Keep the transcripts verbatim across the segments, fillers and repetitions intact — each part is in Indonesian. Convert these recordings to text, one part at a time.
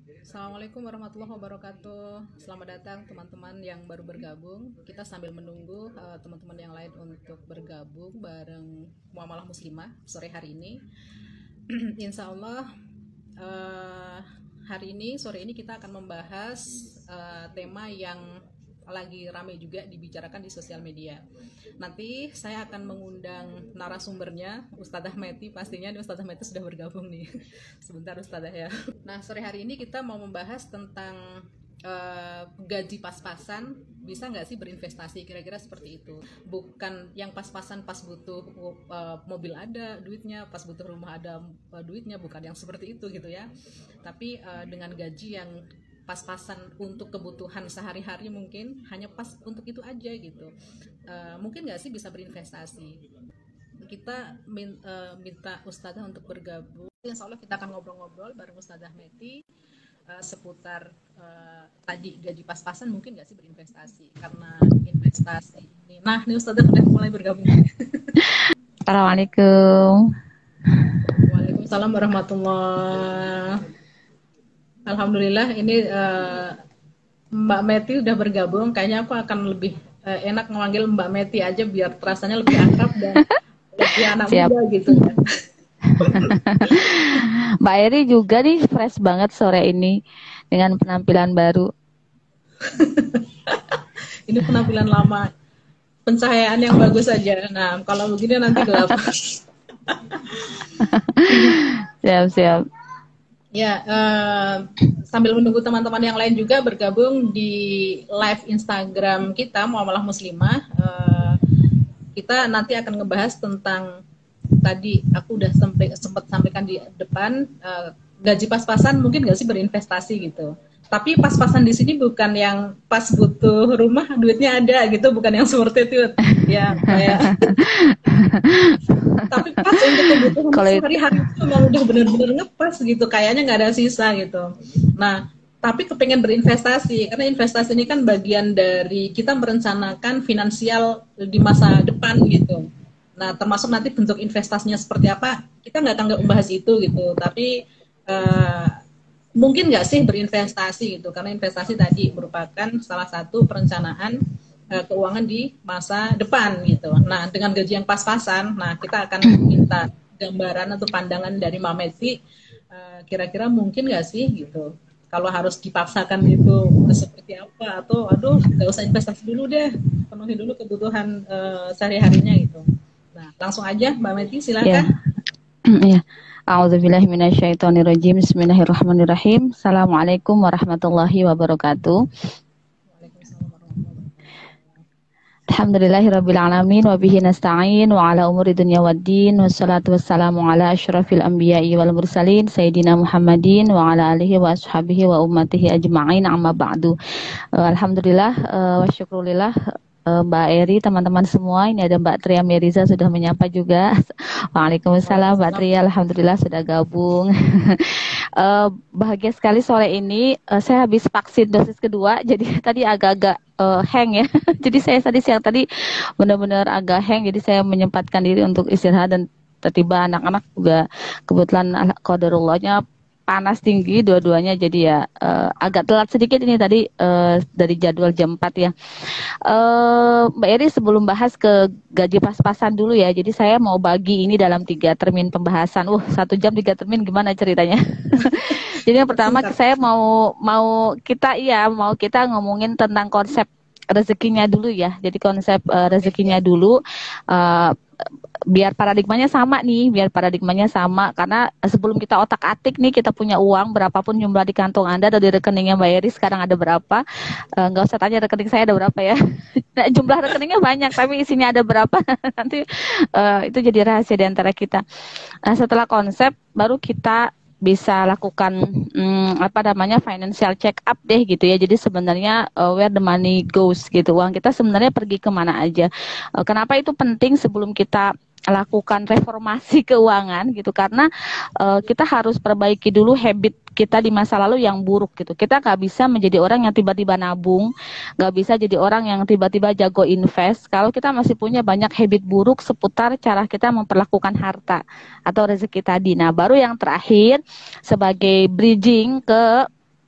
Assalamualaikum warahmatullahi wabarakatuh. Selamat datang teman-teman yang baru bergabung. Kita sambil menunggu uh, teman-teman yang lain untuk bergabung bareng Muamalah Muslimah sore hari ini. Insya Allah uh, hari ini sore ini kita akan membahas uh, tema yang lagi ramai juga dibicarakan di sosial media. Nanti saya akan mengundang narasumbernya, Ustadzah Meti. Pastinya nih Ustadzah Meti sudah bergabung nih. Sebentar Ustadzah ya. Nah, sore hari ini kita mau membahas tentang uh, gaji pas-pasan. Bisa nggak sih berinvestasi? Kira-kira seperti itu. Bukan yang pas-pasan pas butuh uh, mobil ada duitnya, pas butuh rumah ada uh, duitnya. Bukan yang seperti itu gitu ya. Tapi uh, dengan gaji yang pas-pasan untuk kebutuhan sehari-hari, mungkin hanya pas untuk itu aja gitu. Uh, mungkin nggak sih bisa berinvestasi? Kita min, uh, minta Ustazah untuk bergabung. Insya Allah kita akan ngobrol-ngobrol bareng Ustazah Meti uh, seputar uh, tadi gaji pas-pasan mungkin nggak sih berinvestasi, karena investasi ini. Nah, ini Ustazah udah mulai bergabung. Assalamualaikum. Waalaikumsalam warahmatullahi. Alhamdulillah ini uh, Mbak Meti udah bergabung. Kayaknya aku akan lebih uh, enak memanggil Mbak Meti aja biar rasanya lebih akrab dan lebih anak Siap. muda gitu ya. Mbak Eri juga nih fresh banget sore ini dengan penampilan baru. Ini penampilan lama, pencahayaan yang bagus aja. Nah, kalau begini nanti gelap. Siap-siap. Ya, uh, sambil menunggu teman-teman yang lain juga bergabung di live Instagram kita Muamalah Muslimah, uh, kita nanti akan ngebahas tentang tadi aku udah sampai, sempat sampaikan di depan, uh, gaji pas-pasan mungkin nggak sih berinvestasi gitu. Tapi pas-pasan di sini bukan yang pas butuh rumah duitnya ada gitu, bukan yang seperti itu ya kayak. Tapi pas untuk kebutuhan sehari-hari itu memang udah benar-benar ngepas gitu, kayaknya nggak ada sisa gitu. Nah, tapi kepengen berinvestasi karena investasi ini kan bagian dari kita merencanakan finansial di masa depan gitu. Nah, termasuk nanti bentuk investasinya seperti apa, kita nggak akan nggak membahas itu gitu. Tapi uh, mungkin nggak sih berinvestasi gitu, karena investasi tadi merupakan salah satu perencanaan uh, keuangan di masa depan gitu. Nah, dengan gaji yang pas-pasan, nah kita akan minta gambaran atau pandangan dari Mbak Meti, uh, kira-kira mungkin nggak sih gitu, kalau harus dipaksakan itu seperti apa, atau aduh nggak usah investasi dulu deh, penuhi dulu kebutuhan uh, sehari-harinya gitu. Nah, langsung aja Mbak Meti, silakan. Iya. Yeah. A'udzubillahi minasyaitonirrajim. Bismillahirrahmanirrahim. Assalamualaikum warahmatullahi wabarakatuh. Alhamdulillahirabbil alamin wa bihi nasta'in wa ala umuri dunya waddin wassalatu wassalamu ala asyrafil anbiya'i wal mursalin sayyidina Muhammadin wa ala alihi wa ashabihi wa ummatihi ajma'in, amma ba'du. Uh, Alhamdulillah uh, wa syukrulillah, Mbak Eri, teman-teman semua. Ini ada Mbak Tria Meriza sudah menyapa juga. Waalaikumsalam Mbak Tria, alhamdulillah sudah gabung. uh, bahagia sekali sore ini. Uh, saya habis vaksin dosis kedua, jadi tadi agak-agak uh, hang ya. Jadi saya tadi siang tadi benar-benar agak hang, jadi saya menyempatkan diri untuk istirahat, dan tiba-tiba anak-anak juga kebetulan qadarullahnya panas tinggi dua-duanya, jadi ya uh, agak telat sedikit ini tadi uh, dari jadwal jam empat ya. Uh, Mbak Eri, sebelum bahas ke gaji pas-pasan dulu ya, jadi saya mau bagi ini dalam tiga termin pembahasan. Uh, satu jam tiga termin, gimana ceritanya? Jadi yang pertama saya mau mau kita iya mau kita ngomongin tentang konsep rezekinya dulu ya. Jadi konsep uh, rezekinya dulu. Uh, biar paradigmanya sama nih, biar paradigmanya sama, karena sebelum kita otak-atik nih, kita punya uang berapapun jumlah di kantong Anda atau di rekeningnya Mbak Eri sekarang ada berapa, nggak uh, usah tanya rekening saya ada berapa ya. Nah, jumlah rekeningnya banyak tapi isinya ada berapa nanti uh, itu jadi rahasia di antara kita. Nah, setelah konsep baru kita bisa lakukan hmm, apa namanya financial check up deh gitu ya. Jadi sebenarnya uh, where the money goes gitu, uang kita sebenarnya pergi kemana aja. Uh, kenapa itu penting sebelum kita lakukan reformasi keuangan gitu, karena uh, kita harus perbaiki dulu habit kita di masa lalu yang buruk gitu. Kita nggak bisa menjadi orang yang tiba-tiba nabung, nggak bisa jadi orang yang tiba-tiba jago invest kalau kita masih punya banyak habit buruk seputar cara kita memperlakukan harta atau rezeki tadi. Nah, baru yang terakhir sebagai bridging ke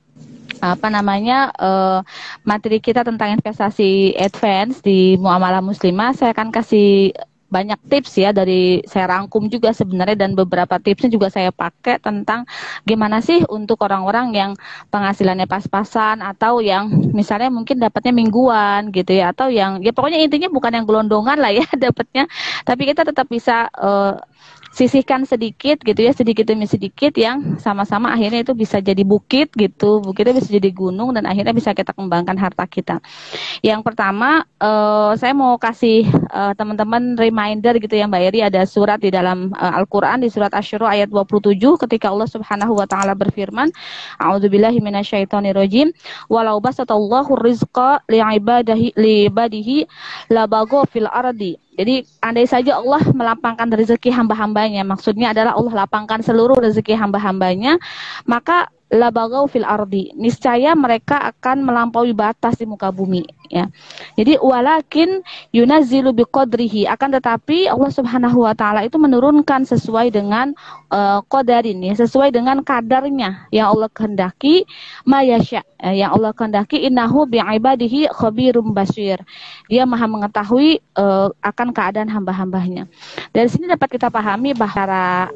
apa namanya uh, materi kita tentang investasi advance di Muamalah Muslimah. Saya akan kasih banyak tips ya, dari saya rangkum juga sebenarnya, dan beberapa tipsnya juga saya pakai tentang gimana sih untuk orang-orang yang penghasilannya pas-pasan, atau yang misalnya mungkin dapatnya mingguan gitu ya, atau yang ya pokoknya intinya bukan yang gelondongan lah ya dapatnya, tapi kita tetap bisa uh, sisihkan sedikit gitu ya, sedikit demi sedikit, yang sama-sama akhirnya itu bisa jadi bukit gitu, bukitnya bisa jadi gunung, dan akhirnya bisa kita kembangkan harta kita. Yang pertama, uh, saya mau kasih uh, teman-teman reminder gitu ya Mbak Eri, ada surat di dalam uh, Al-Quran, di surat Asy-Syura ayat dua puluh tujuh, ketika Allah Subhanahu wa Ta'ala berfirman, A'udzubillahi minasyaitonirrajim, walau basatallahu rizqa li'ibadihi li'ibadihi labaghaw fil ardi. Jadi andai saja Allah melapangkan rezeki hamba-hambanya, maksudnya adalah Allah lapangkan seluruh rezeki hamba-hambanya, maka labaghaw fil ardi, niscaya mereka akan melampaui batas di muka bumi ya. Jadi walakin yunazzilu biqadrihi, akan tetapi Allah Subhanahu wa Ta'ala itu menurunkan sesuai dengan uh, qadarin ya, sesuai dengan kadarnya yang Allah kehendaki, mayasya yang Allah kehendaki, innahu bi'ibadihi khabirum basir, dia maha mengetahui uh, akan keadaan hamba-hambanya. Dari sini dapat kita pahami bahwa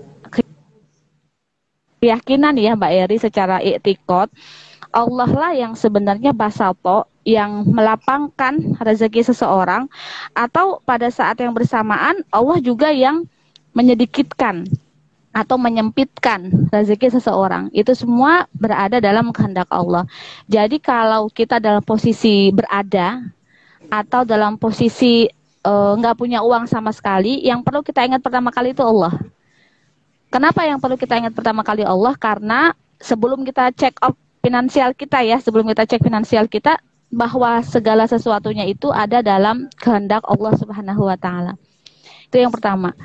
keyakinan ya Mbak Eri, secara i'tikad, Allah lah yang sebenarnya basato, yang melapangkan rezeki seseorang, atau pada saat yang bersamaan Allah juga yang menyedikitkan atau menyempitkan rezeki seseorang. Itu semua berada dalam kehendak Allah. Jadi kalau kita dalam posisi berada atau dalam posisi nggak uh, punya uang sama sekali, yang perlu kita ingat pertama kali itu Allah. Kenapa yang perlu kita ingat pertama kali Allah? Karena sebelum kita check up finansial kita ya, sebelum kita cek finansial kita, bahwa segala sesuatunya itu ada dalam kehendak Allah Subhanahu wa Ta'ala. Itu yang pertama.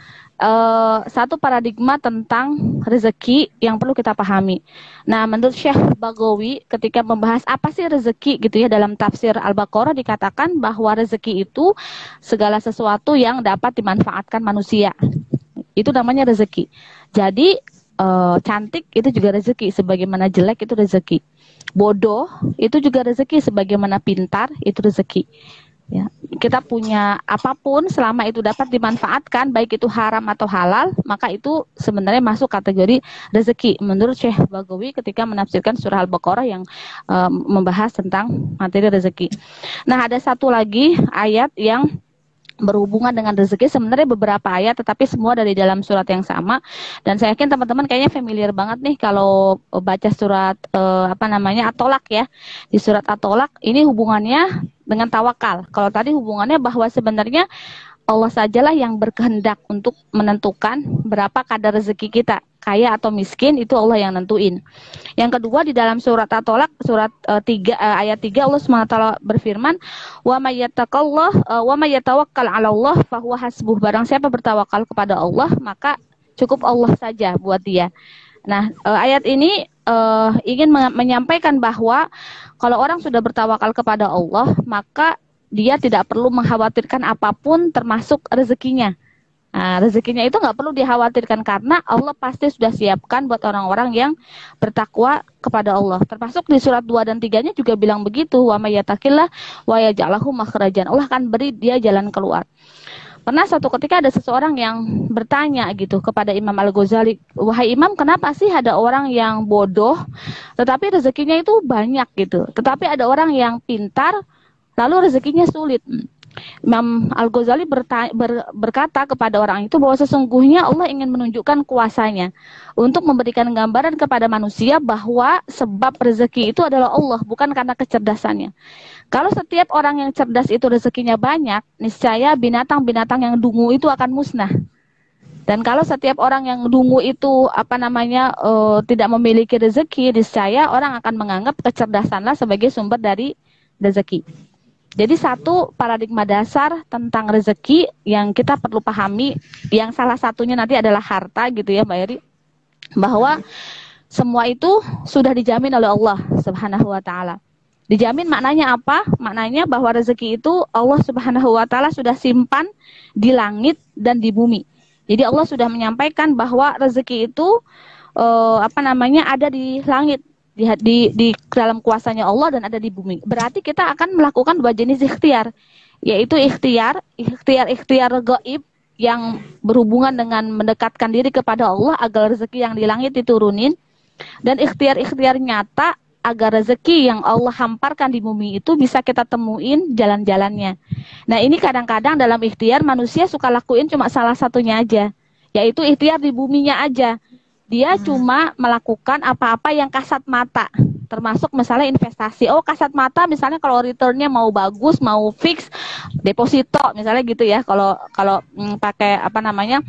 Uh, satu paradigma tentang rezeki yang perlu kita pahami. Nah, menurut Syekh Baghawi ketika membahas apa sih rezeki gitu ya, dalam tafsir Al-Baqarah dikatakan bahwa rezeki itu segala sesuatu yang dapat dimanfaatkan manusia. Itu namanya rezeki. Jadi e, cantik itu juga rezeki, sebagaimana jelek itu rezeki. Bodoh itu juga rezeki, sebagaimana pintar itu rezeki. Ya, kita punya apapun selama itu dapat dimanfaatkan, baik itu haram atau halal, maka itu sebenarnya masuk kategori rezeki menurut Syekh Baghawi ketika menafsirkan surah Al-Baqarah yang e, membahas tentang materi rezeki. Nah, ada satu lagi ayat yang berhubungan dengan rezeki, sebenarnya beberapa ayat tetapi semua dari dalam surat yang sama, dan saya yakin teman-teman kayaknya familiar banget nih kalau baca surat eh, apa namanya At-Tolak ya. Di surat At-Tolak ini hubungannya dengan tawakal. Kalau tadi hubungannya bahwa sebenarnya Allah sajalah yang berkehendak untuk menentukan berapa kadar rezeki kita, kaya atau miskin, itu Allah yang nentuin. Yang kedua, di dalam surat At-Tolak surat uh, tiga, uh, ayat tiga, Allah subhanahu wa taala berfirman, wa may yattaqallah uh, wa may yatawakkal 'ala Allah fahuwa hasbuh, barang siapa bertawakal kepada Allah maka cukup Allah saja buat dia. Nah, uh, ayat ini uh, ingin menyampaikan bahwa kalau orang sudah bertawakal kepada Allah, maka dia tidak perlu mengkhawatirkan apapun termasuk rezekinya. Nah, rezekinya itu nggak perlu dikhawatirkan karena Allah pasti sudah siapkan buat orang-orang yang bertakwa kepada Allah. Termasuk di surat dua dan tiga-nya juga bilang begitu, wa may yattaqillah wa yaj'al lahu makhrajan. Allah akan beri dia jalan keluar. Pernah suatu ketika ada seseorang yang bertanya gitu kepada Imam Al-Ghazali, wahai Imam, kenapa sih ada orang yang bodoh tetapi rezekinya itu banyak gitu, tetapi ada orang yang pintar lalu rezekinya sulit? Imam Al-Ghazali ber, berkata kepada orang itu bahwa sesungguhnya Allah ingin menunjukkan kuasanya untuk memberikan gambaran kepada manusia bahwa sebab rezeki itu adalah Allah, bukan karena kecerdasannya. Kalau setiap orang yang cerdas itu rezekinya banyak, niscaya binatang-binatang yang dungu itu akan musnah. Dan kalau setiap orang yang dungu itu apa namanya uh, tidak memiliki rezeki, niscaya orang akan menganggap kecerdasanlah sebagai sumber dari rezeki. Jadi satu paradigma dasar tentang rezeki yang kita perlu pahami, yang salah satunya nanti adalah harta gitu ya Mbak Eri, bahwa semua itu sudah dijamin oleh Allah Subhanahu wa Ta'ala. Dijamin maknanya apa? Maknanya bahwa rezeki itu Allah Subhanahu wa Ta'ala sudah simpan di langit dan di bumi. Jadi Allah sudah menyampaikan bahwa rezeki itu eh, apa namanya ada di langit. di, di, di dalam kuasanya Allah dan ada di bumi. Berarti kita akan melakukan dua jenis ikhtiar, yaitu ikhtiar, ikhtiar-ikhtiar gaib yang berhubungan dengan mendekatkan diri kepada Allah agar rezeki yang di langit diturunin, dan ikhtiar-ikhtiar nyata agar rezeki yang Allah hamparkan di bumi itu bisa kita temuin jalan-jalannya. Nah, ini kadang-kadang dalam ikhtiar manusia suka lakuin cuma salah satunya aja, yaitu ikhtiar di buminya aja. Dia hmm. cuma melakukan apa-apa yang kasat mata, termasuk misalnya investasi. Oh, kasat mata misalnya kalau returnnya mau bagus, mau fix, deposito misalnya gitu ya. Kalau kalau hmm, pakai apa namanya,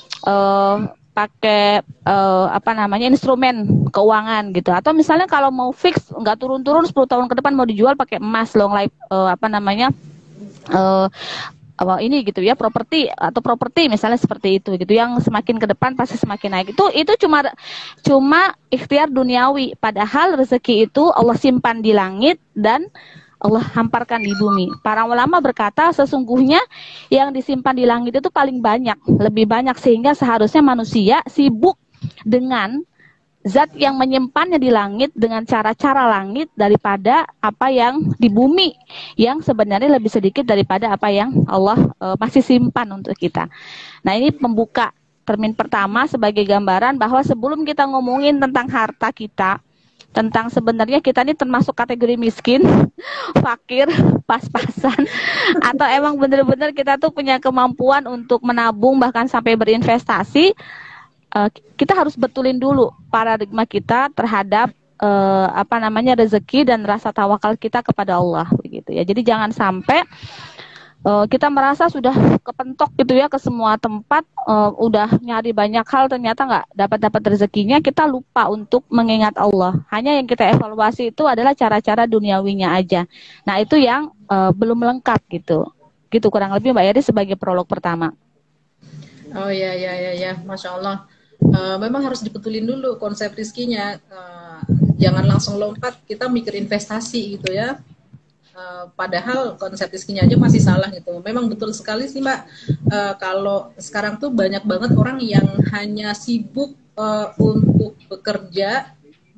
uh, pakai uh, apa namanya instrumen keuangan gitu. Atau misalnya kalau mau fix nggak turun-turun sepuluh tahun ke depan mau dijual pakai emas long life uh, apa namanya uh, apa ini gitu ya, properti atau properti misalnya seperti itu gitu, yang semakin ke depan pasti semakin naik. Itu itu cuma cuma ikhtiar duniawi, padahal rezeki itu Allah simpan di langit dan Allah hamparkan di bumi. Para ulama berkata sesungguhnya yang disimpan di langit itu paling banyak, lebih banyak, sehingga seharusnya manusia sibuk dengan zat yang menyimpannya di langit dengan cara-cara langit daripada apa yang di bumi yang sebenarnya lebih sedikit daripada apa yang Allah e, masih simpan untuk kita. Nah, ini membuka termin pertama sebagai gambaran bahwa sebelum kita ngomongin tentang harta kita, tentang sebenarnya kita ini termasuk kategori miskin, fakir, pas-pasan, atau emang benar-benar kita tuh punya kemampuan untuk menabung bahkan sampai berinvestasi, Uh, kita harus betulin dulu paradigma kita terhadap uh, apa namanya rezeki dan rasa tawakal kita kepada Allah begitu ya. Jadi jangan sampai uh, kita merasa sudah kepentok gitu ya ke semua tempat, uh, udah nyari banyak hal ternyata nggak dapat dapat rezekinya, kita lupa untuk mengingat Allah. Hanya yang kita evaluasi itu adalah cara-cara duniawinya aja. Nah, itu yang uh, belum lengkap gitu. Gitu kurang lebih Mbak Yari sebagai prolog pertama. Oh ya ya ya ya, Masya Allah. Uh, memang harus dibetulin dulu konsep rizkinya, uh, jangan langsung lompat kita mikir investasi gitu ya, uh, padahal konsep rizkinya aja masih salah gitu. Memang betul sekali sih Mbak, uh, kalau sekarang tuh banyak banget orang yang hanya sibuk uh, untuk bekerja,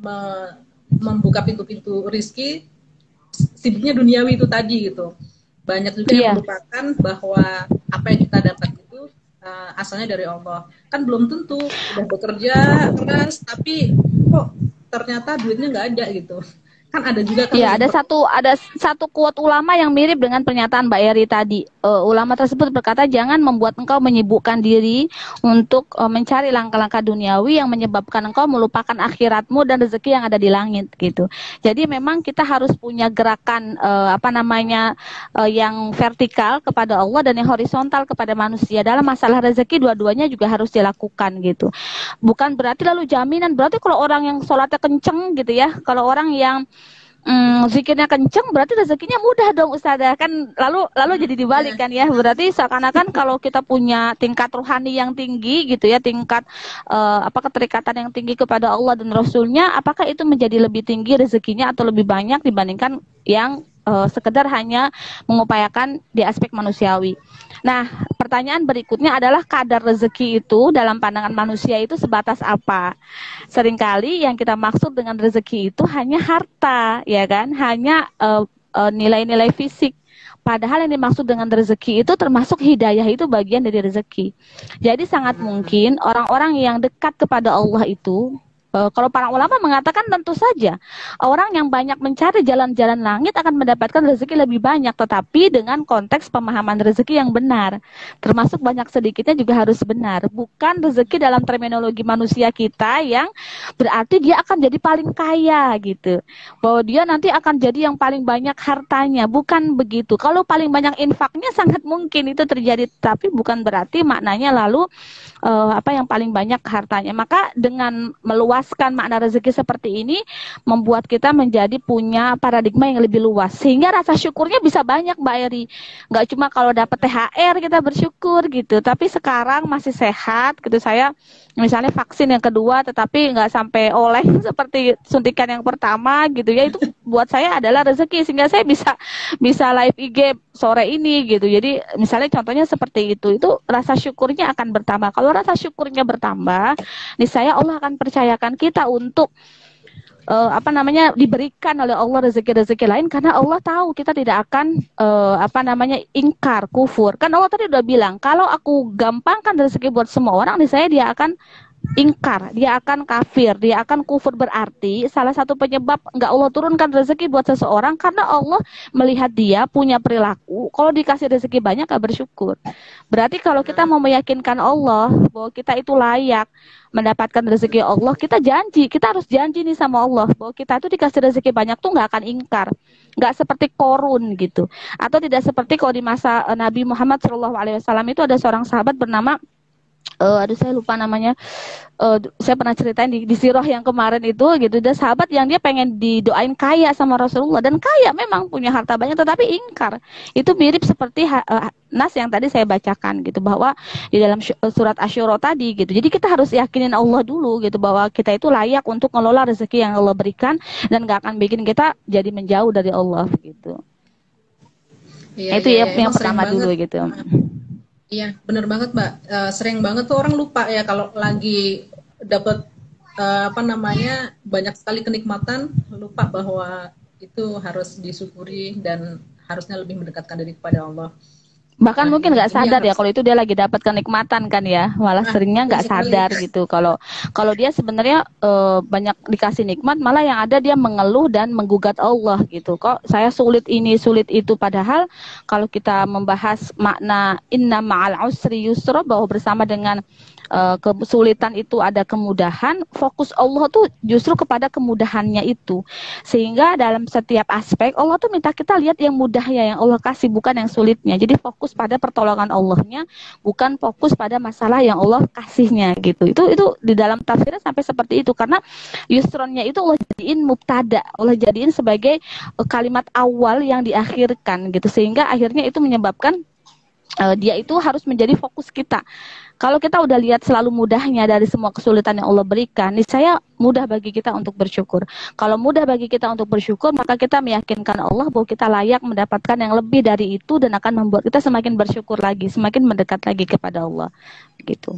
me membuka pintu-pintu rizki, sibuknya duniawi itu tadi gitu. Banyak juga yeah. yang melupakan bahwa apa yang kita dapat Uh, asalnya dari Allah. Kan belum tentu udah bekerja keras tapi kok ternyata duitnya nggak ada gitu. Kan ada juga kan. Iya, ada satu ada satu quote ulama yang mirip dengan pernyataan Mbak Eri tadi. Uh, ulama tersebut berkata, jangan membuat engkau menyibukkan diri untuk uh, mencari langkah-langkah duniawi yang menyebabkan engkau melupakan akhiratmu dan rezeki yang ada di langit gitu. Jadi memang kita harus punya gerakan uh, apa namanya uh, yang vertikal kepada Allah dan yang horizontal kepada manusia. Dalam masalah rezeki dua-duanya juga harus dilakukan gitu. Bukan berarti lalu jaminan, berarti kalau orang yang sholatnya kenceng gitu ya, kalau orang yang Hmm, zikirnya kenceng berarti rezekinya mudah dong Ustazah, kan lalu lalu jadi dibalik kan ya, berarti seakan-akan kalau kita punya tingkat rohani yang tinggi gitu ya, tingkat uh, apa keterikatan yang tinggi kepada Allah dan Rasulnya, apakah itu menjadi lebih tinggi rezekinya atau lebih banyak dibandingkan yang uh, sekedar hanya mengupayakan di aspek manusiawi. Nah, pertanyaan berikutnya adalah kadar rezeki itu dalam pandangan manusia itu sebatas apa? Seringkali yang kita maksud dengan rezeki itu hanya harta, ya kan? Hanya uh, uh, nilai-nilai fisik. Padahal yang dimaksud dengan rezeki itu termasuk hidayah, itu bagian dari rezeki. Jadi sangat mungkin orang-orang yang dekat kepada Allah itu, Uh, kalau para ulama mengatakan tentu saja orang yang banyak mencari jalan-jalan langit akan mendapatkan rezeki lebih banyak, tetapi dengan konteks pemahaman rezeki yang benar, termasuk banyak sedikitnya juga harus benar, bukan rezeki dalam terminologi manusia kita yang berarti dia akan jadi paling kaya gitu, bahwa dia nanti akan jadi yang paling banyak hartanya, bukan begitu. Kalau paling banyak infaknya sangat mungkin itu terjadi, tapi bukan berarti maknanya lalu uh, apa yang paling banyak hartanya. Maka dengan meluas makna rezeki seperti ini membuat kita menjadi punya paradigma yang lebih luas, sehingga rasa syukurnya bisa banyak Mbak Eri. Nggak cuma kalau dapat T H R kita bersyukur gitu, tapi sekarang masih sehat gitu, saya misalnya vaksin yang kedua tetapi nggak sampai oleh seperti suntikan yang pertama gitu ya, itu buat saya adalah rezeki, sehingga saya bisa bisa live I G sore ini gitu. Jadi misalnya contohnya seperti itu, itu rasa syukurnya akan bertambah. Kalau rasa syukurnya bertambah, nih saya Allah akan percayakan kita untuk uh, apa namanya diberikan oleh Allah rezeki-rezeki lain, karena Allah tahu kita tidak akan uh, apa namanya ingkar, kufur. Kan Allah tadi udah bilang, kalau aku gampangkan rezeki buat semua orang, nih saya dia akan ingkar, dia akan kafir, dia akan kufur. Berarti salah satu penyebab nggak Allah turunkan rezeki buat seseorang karena Allah melihat dia punya perilaku kalau dikasih rezeki banyak gak bersyukur. Berarti kalau kita mau meyakinkan Allah bahwa kita itu layak mendapatkan rezeki Allah, kita janji, kita harus janji nih sama Allah bahwa kita itu dikasih rezeki banyak tuh nggak akan ingkar, nggak seperti Korun gitu, atau tidak seperti kalau di masa uh, Nabi Muhammad shallallahu alaihi wasallam itu ada seorang sahabat bernama Uh, aduh saya lupa namanya, uh, saya pernah ceritain di, di Sirah yang kemarin itu gitu, ada sahabat yang dia pengen didoain kaya sama Rasulullah, dan kaya memang punya harta banyak tetapi ingkar. Itu mirip seperti uh, nas yang tadi saya bacakan gitu, bahwa di dalam surat Asy-Syura tadi gitu. Jadi kita harus yakinin Allah dulu gitu, bahwa kita itu layak untuk ngelola rezeki yang Allah berikan dan gak akan bikin kita jadi menjauh dari Allah gitu. Iya, itu iya, ya iya. yang pertama dulu gitu. Iya, bener banget, Mbak. Uh, sering banget tuh orang lupa ya kalau lagi dapat uh, apa namanya banyak sekali kenikmatan, lupa bahwa itu harus disyukuri dan harusnya lebih mendekatkan diri kepada Allah. Bahkan Nah, mungkin nggak sadar ya harus... kalau itu dia lagi dapat kenikmatan kan ya, malah nah, seringnya nggak sadar gitu kalau kalau dia sebenarnya e, banyak dikasih nikmat, malah yang ada dia mengeluh dan menggugat Allah gitu. Kok saya sulit ini sulit itu, padahal kalau kita membahas makna inna ma'al usri yusra, bahwa bersama dengan e, kesulitan itu ada kemudahan, fokus Allah tuh justru kepada kemudahannya itu, sehingga dalam setiap aspek Allah tuh minta kita lihat yang mudahnya yang Allah kasih, bukan yang sulitnya. Jadi fokus pada pertolongan Allahnya, bukan fokus pada masalah yang Allah kasihnya gitu. Itu itu di dalam tafsirnya sampai seperti itu, karena yusronnya itu Allah jadiin mubtada, Allah jadiin sebagai kalimat awal yang diakhirkan gitu, sehingga akhirnya itu menyebabkan uh, dia itu harus menjadi fokus kita. Kalau kita udah lihat selalu mudahnya dari semua kesulitan yang Allah berikan, niscaya mudah bagi kita untuk bersyukur. Kalau mudah bagi kita untuk bersyukur, maka kita meyakinkan Allah bahwa kita layak mendapatkan yang lebih dari itu, dan akan membuat kita semakin bersyukur lagi, semakin mendekat lagi kepada Allah. Gitu.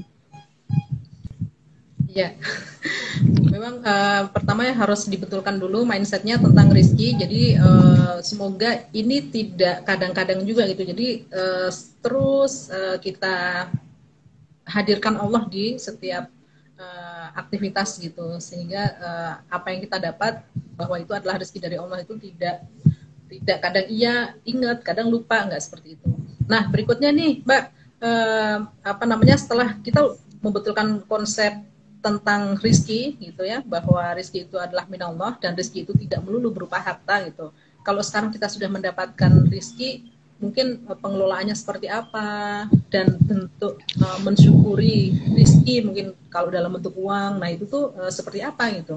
Ya, memang uh, pertama ya harus dibetulkan dulu mindsetnya tentang rezeki. Jadi uh, semoga ini tidak kadang-kadang juga gitu. Jadi uh, terus uh, kita hadirkan Allah di setiap uh, aktivitas gitu, sehingga uh, apa yang kita dapat bahwa itu adalah rezeki dari Allah itu tidak tidak kadang iya ingat, kadang lupa, nggak seperti itu. Nah berikutnya nih Mbak, uh, apa namanya setelah kita membetulkan konsep tentang rizki gitu ya, bahwa rizki itu adalah minallah dan rizki itu tidak melulu berupa harta gitu. Kalau sekarang kita sudah mendapatkan rizki, mungkin pengelolaannya seperti apa, dan bentuk uh, mensyukuri rezeki mungkin kalau dalam bentuk uang, nah itu tuh uh, seperti apa gitu.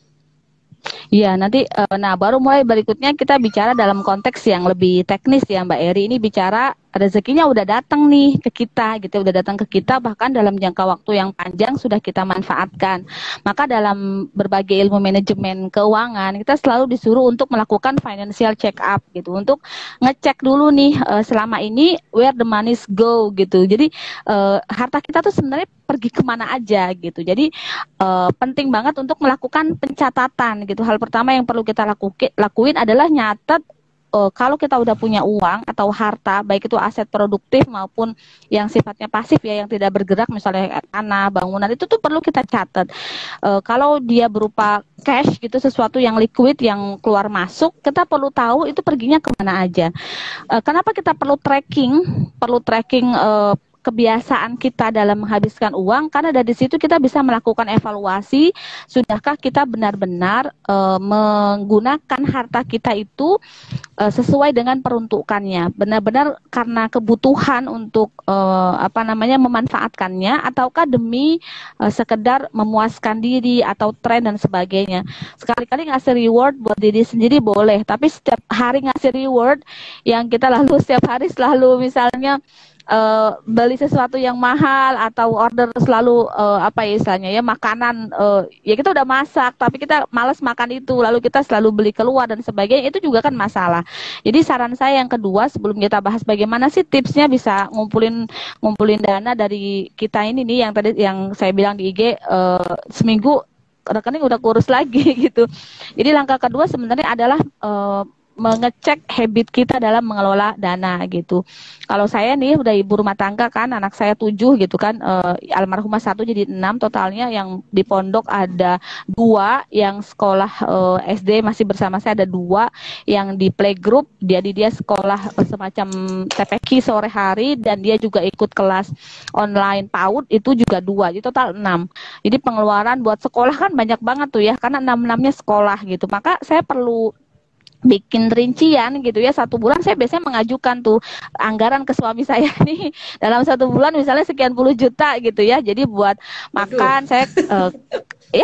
Iya, nanti uh, nah baru mulai berikutnya kita bicara dalam konteks yang lebih teknis ya Mbak Eri. Ini bicara rezekinya udah datang nih ke kita gitu, udah datang ke kita bahkan dalam jangka waktu yang panjang sudah kita manfaatkan. Maka dalam berbagai ilmu manajemen keuangan kita selalu disuruh untuk melakukan financial check up gitu, untuk ngecek dulu nih uh, selama ini where the money go gitu. Jadi uh, harta kita tuh sebenarnya pergi kemana aja gitu. Jadi uh, penting banget untuk melakukan pencatatan gitu. Hal pertama yang perlu kita lakuin, lakuin adalah nyatet. Uh, kalau kita udah punya uang atau harta, baik itu aset produktif maupun yang sifatnya pasif ya, yang tidak bergerak, misalnya tanah, bangunan, itu tuh perlu kita catat. Uh, kalau dia berupa cash gitu, sesuatu yang liquid yang keluar masuk, kita perlu tahu itu perginya kemana aja. Uh, kenapa kita perlu tracking, perlu tracking uh, kebiasaan kita dalam menghabiskan uang, karena dari situ kita bisa melakukan evaluasi, sudahkah kita benar-benar e, menggunakan harta kita itu e, sesuai dengan peruntukannya, benar-benar karena kebutuhan untuk e, apa namanya memanfaatkannya, ataukah demi e, sekedar memuaskan diri atau tren dan sebagainya. Sekali-kali ngasih reward buat diri sendiri boleh, tapi setiap hari ngasih reward yang kita lalu setiap hari selalu misalnya Uh, beli sesuatu yang mahal atau order selalu uh, apa ya istilahnya ya, makanan uh, ya kita udah masak tapi kita malas makan itu, lalu kita selalu beli keluar dan sebagainya, itu juga kan masalah. Jadi saran saya yang kedua, sebelum kita bahas bagaimana sih tipsnya bisa ngumpulin ngumpulin dana dari kita ini nih, yang tadi yang saya bilang di I G uh, seminggu rekening udah kurus lagi gitu. Jadi langkah kedua sebenarnya adalah uh, mengecek habit kita dalam mengelola dana gitu. Kalau saya nih udah ibu rumah tangga kan, anak saya tujuh gitu kan, uh, almarhumah satu jadi enam totalnya, yang di pondok ada dua, yang sekolah uh, S D masih bersama saya ada dua, yang di playgroup dia di dia sekolah uh, semacam T P Q sore hari, dan dia juga ikut kelas online PAUD itu juga dua, jadi total enam. Jadi pengeluaran buat sekolah kan banyak banget tuh ya, karena enam-enamnya sekolah gitu. Maka saya perlu bikin rincian gitu ya, satu bulan saya biasanya mengajukan tuh anggaran ke suami saya nih dalam satu bulan misalnya sekian puluh juta gitu ya, jadi buat makan. Aduh. Saya uh, ya,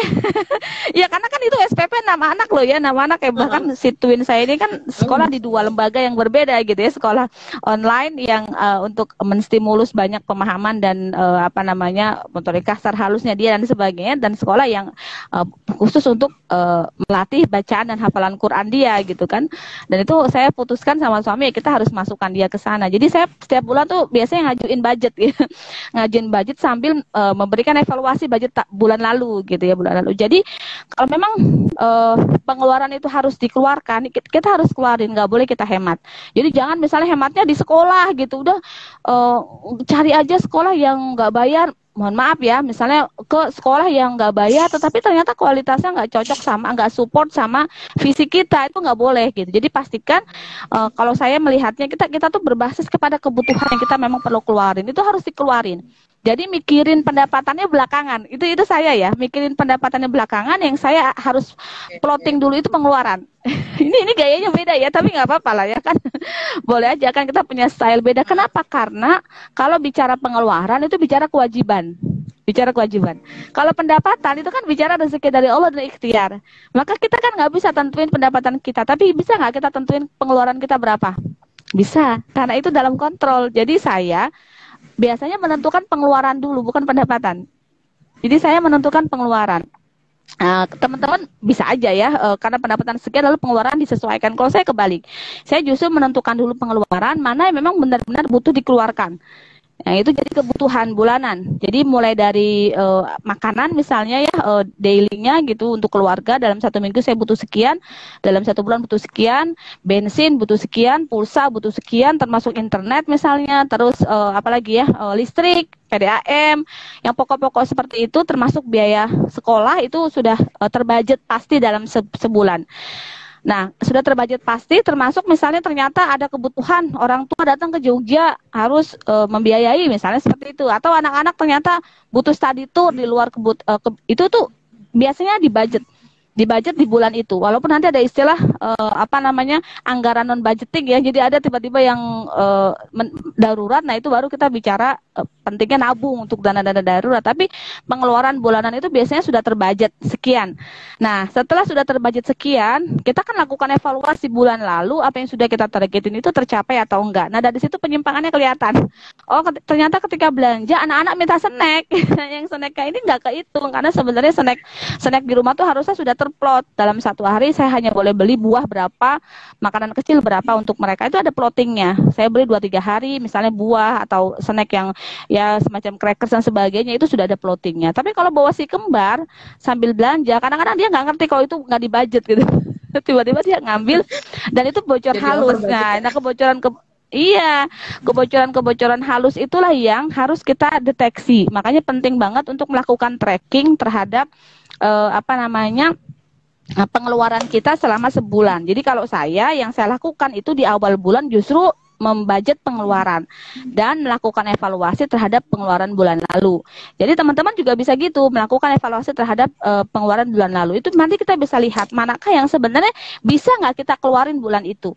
ya karena kan itu S P P nama anak loh ya, nama anak ya, bahkan uh-huh. si twin saya ini kan sekolah di dua lembaga yang berbeda gitu ya, sekolah online yang uh, untuk menstimulus banyak pemahaman dan uh, apa namanya motorik kasar halusnya dia dan sebagainya, dan sekolah yang uh, khusus untuk uh, melatih bacaan dan hafalan Quran dia gitu kan. Dan itu saya putuskan sama suami, ya kita harus masukkan dia ke sana. Jadi saya setiap bulan tuh biasanya ngajuin budget gitu. ngajuin budget sambil uh, memberikan evaluasi budget bulan lalu gitu ya, bulan lalu. Jadi kalau memang uh, pengeluaran itu harus dikeluarkan, kita harus keluarin, nggak boleh kita hemat. Jadi jangan misalnya hematnya di sekolah gitu, udah uh, cari aja sekolah yang nggak bayar. Mohon maaf ya, misalnya ke sekolah yang nggak bayar, tetapi ternyata kualitasnya nggak cocok sama, nggak support sama visi kita, itu nggak boleh gitu. Jadi pastikan uh, kalau saya melihatnya kita kita tuh berbasis kepada kebutuhan yang kita memang perlu keluarin, itu harus dikeluarin. Jadi mikirin pendapatannya belakangan, itu itu saya ya, mikirin pendapatannya belakangan, yang saya harus plotting dulu itu pengeluaran. ini ini gayanya beda ya, tapi nggak apa-apa lah ya kan, boleh aja kan, kita punya style beda. Kenapa? Karena kalau bicara pengeluaran itu bicara kewajiban, bicara kewajiban. Kalau pendapatan itu kan bicara rezeki dari Allah dan ikhtiar. Maka kita kan nggak bisa tentuin pendapatan kita, tapi bisa nggak kita tentuin pengeluaran kita berapa? Bisa, karena itu dalam kontrol. Jadi saya biasanya menentukan pengeluaran dulu, bukan pendapatan. Jadi saya menentukan pengeluaran. Uh, teman-teman bisa aja ya, uh, karena pendapatan sekian lalu pengeluaran disesuaikan. Kalau saya kebalik, saya justru menentukan dulu pengeluaran mana yang memang benar-benar butuh dikeluarkan. Nah, itu jadi kebutuhan bulanan. Jadi mulai dari uh, makanan misalnya ya, uh, daily-nya gitu untuk keluarga, dalam satu minggu saya butuh sekian, dalam satu bulan butuh sekian, bensin butuh sekian, pulsa butuh sekian, termasuk internet misalnya, terus uh, apalagi ya, uh, listrik, P D A M, yang pokok-pokok seperti itu, termasuk biaya sekolah itu sudah uh, terbudget pasti dalam se sebulan. Nah, sudah terbudget pasti, termasuk misalnya ternyata ada kebutuhan orang tua datang ke Jogja harus e, membiayai misalnya seperti itu, atau anak-anak ternyata butuh study tour di luar kebut e, ke, itu tuh biasanya di budget di budget di bulan itu, walaupun nanti ada istilah uh, apa namanya anggaran non budgeting ya, jadi ada tiba-tiba yang uh, darurat. Nah itu baru kita bicara uh, pentingnya nabung untuk dana-dana darurat, tapi pengeluaran bulanan itu biasanya sudah terbudget sekian. Nah setelah sudah terbudget sekian, kita kan lakukan evaluasi bulan lalu, apa yang sudah kita targetin itu tercapai atau enggak. Nah dari situ penyimpangannya kelihatan. Oh ternyata ketika belanja anak-anak minta snack, yang snacknya ini nggak kehitung, karena sebenarnya snack snack di rumah tuh harusnya sudah terplot dalam satu hari. Saya hanya boleh beli buah berapa, makanan kecil berapa untuk mereka, itu ada plottingnya. Saya beli dua tiga hari misalnya buah atau snack yang ya semacam crackers dan sebagainya, itu sudah ada plottingnya. Tapi kalau bawa si kembar sambil belanja, kadang-kadang dia nggak ngerti kalau itu nggak di budget gitu. Tiba-tiba dia ngambil dan itu bocor jadi halus. Nah, nah kebocoran ke Iya, kebocoran-kebocoran halus itulah yang harus kita deteksi. Makanya penting banget untuk melakukan tracking terhadap uh, apa namanya pengeluaran kita selama sebulan. Jadi kalau saya, yang saya lakukan itu di awal bulan justru membudget pengeluaran dan melakukan evaluasi terhadap pengeluaran bulan lalu. Jadi teman-teman juga bisa gitu, melakukan evaluasi terhadap uh, pengeluaran bulan lalu. Itu nanti kita bisa lihat manakah yang sebenarnya bisa nggak kita keluarin bulan itu.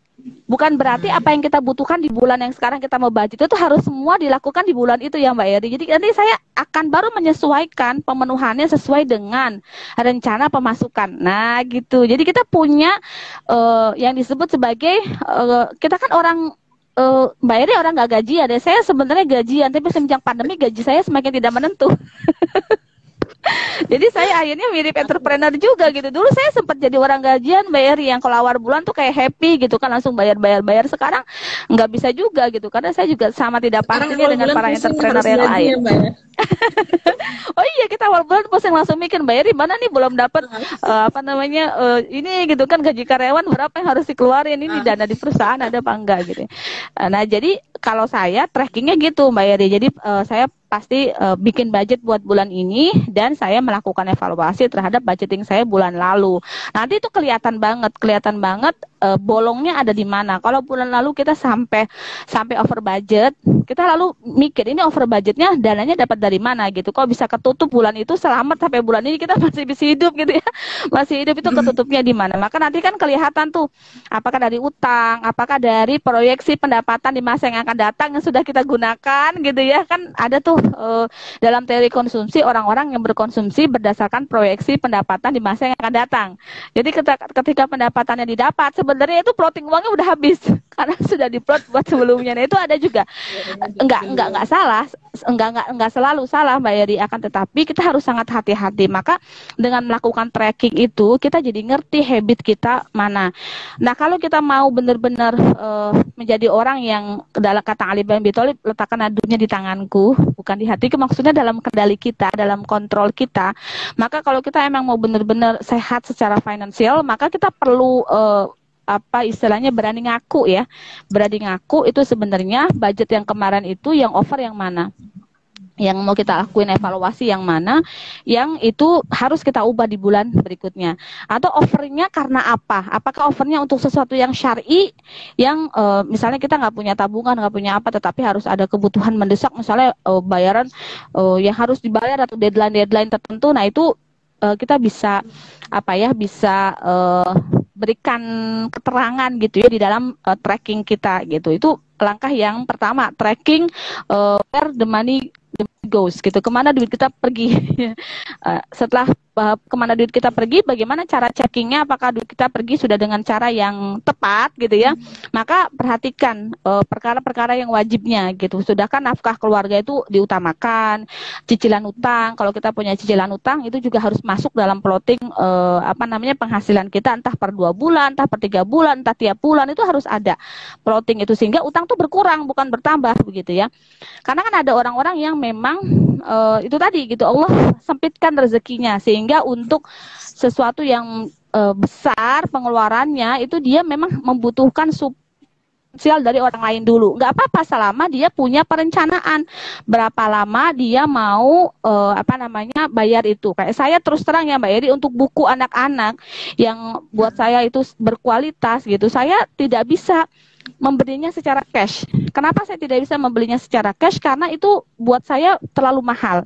Bukan berarti apa yang kita butuhkan di bulan yang sekarang kita mau budget itu harus semua dilakukan di bulan itu ya Mbak Eri. Jadi nanti saya akan baru menyesuaikan pemenuhannya sesuai dengan rencana pemasukan. Nah gitu. Jadi kita punya uh, yang disebut sebagai uh, kita kan orang uh, Mbak Eri orang nggak gajian ya. Saya sebenarnya gajian, tapi semenjak pandemi gaji saya semakin tidak menentu. Jadi saya akhirnya mirip entrepreneur juga gitu. Dulu saya sempat jadi orang gajian, bayar yang kalau awal bulan tuh kayak happy gitu kan, langsung bayar-bayar-bayar. Sekarang nggak bisa juga gitu, karena saya juga sama tidak Sekarang pastinya awal dengan bulan para pusing entrepreneur harus yang gaji lain. ya Mbak ya. Oh iya, kita awal bulan pusing langsung mikir bayar di mana nih, belum dapat uh, apa namanya uh, ini gitu kan, gaji karyawan berapa yang harus dikeluarin, ini dana di perusahaan ada apa enggak gitu. Nah jadi kalau saya trackingnya gitu Mbak Yeri, jadi uh, saya pasti uh, bikin budget buat bulan ini dan saya melakukan evaluasi terhadap budgeting saya bulan lalu. Nanti itu kelihatan banget, kelihatan banget uh, bolongnya ada di mana. Kalau bulan lalu kita sampai sampai over budget, kita lalu mikir ini over budgetnya dananya dapat dari mana gitu. Kok bisa ketutup bulan itu, selamat sampai bulan ini kita masih bisa hidup gitu ya. Masih hidup, itu ketutupnya di mana. Maka nanti kan kelihatan tuh apakah dari utang, apakah dari proyeksi pendapatan di masa yang akan datang yang sudah kita gunakan gitu ya. Kan ada tuh uh, dalam teori konsumsi orang-orang yang berkonsumsi berdasarkan proyeksi pendapatan di masa yang akan datang. Jadi ketika, ketika pendapatannya didapat, sebenarnya itu plotting uangnya udah habis karena sudah diplot buat sebelumnya. Nah itu ada juga. Enggak enggak enggak salah, enggak enggak enggak selalu salah Mbak Yeri, akan tetapi kita harus sangat hati-hati. Maka dengan melakukan tracking itu kita jadi ngerti habit kita mana. Nah kalau kita mau benar-benar uh, menjadi orang yang dalam kata Ali bin Abi Thalib, letakkan adunya di tanganku bukan di hatiku, maksudnya dalam kendali kita, dalam kontrol kita. Maka kalau kita emang mau benar-benar sehat secara finansial, maka kita perlu uh, apa istilahnya berani ngaku ya. Berani ngaku itu sebenarnya budget yang kemarin itu yang over yang mana, yang mau kita lakuin evaluasi yang mana, yang itu harus kita ubah di bulan berikutnya. Atau overnya karena apa? Apakah overnya untuk sesuatu yang syar'i, yang uh, misalnya kita nggak punya tabungan, nggak punya apa, tetapi harus ada kebutuhan mendesak, misalnya uh, bayaran uh, yang harus dibayar atau deadline-deadline tertentu. Nah itu uh, kita bisa apa ya, bisa uh, berikan keterangan gitu ya di dalam uh, tracking kita gitu. Itu langkah yang pertama, tracking uh, where the money goes gitu, kemana duit kita pergi. uh, setelah uh, kemana duit kita pergi, bagaimana cara checkingnya, apakah duit kita pergi sudah dengan cara yang tepat gitu ya. Maka perhatikan perkara-perkara uh, yang wajibnya gitu. Sudahkah nafkah keluarga itu diutamakan, cicilan utang, kalau kita punya cicilan utang itu juga harus masuk dalam plotting uh, apa namanya penghasilan kita, entah per dua bulan, entah per tiga bulan, entah tiap bulan, itu harus ada plotting itu sehingga utang tuh berkurang bukan bertambah begitu ya. Karena kan ada orang-orang yang memang uh, itu tadi gitu, Allah sempitkan rezekinya sehingga untuk sesuatu yang uh, besar pengeluarannya itu dia memang membutuhkan substansial dari orang lain dulu. Nggak apa-apa selama dia punya perencanaan berapa lama dia mau uh, apa namanya bayar itu. Kayak saya terus terang ya Mbak Eri, untuk buku anak-anak yang buat saya itu berkualitas gitu, saya tidak bisa membelinya secara cash. Kenapa saya tidak bisa membelinya secara cash? Karena itu buat saya terlalu mahal.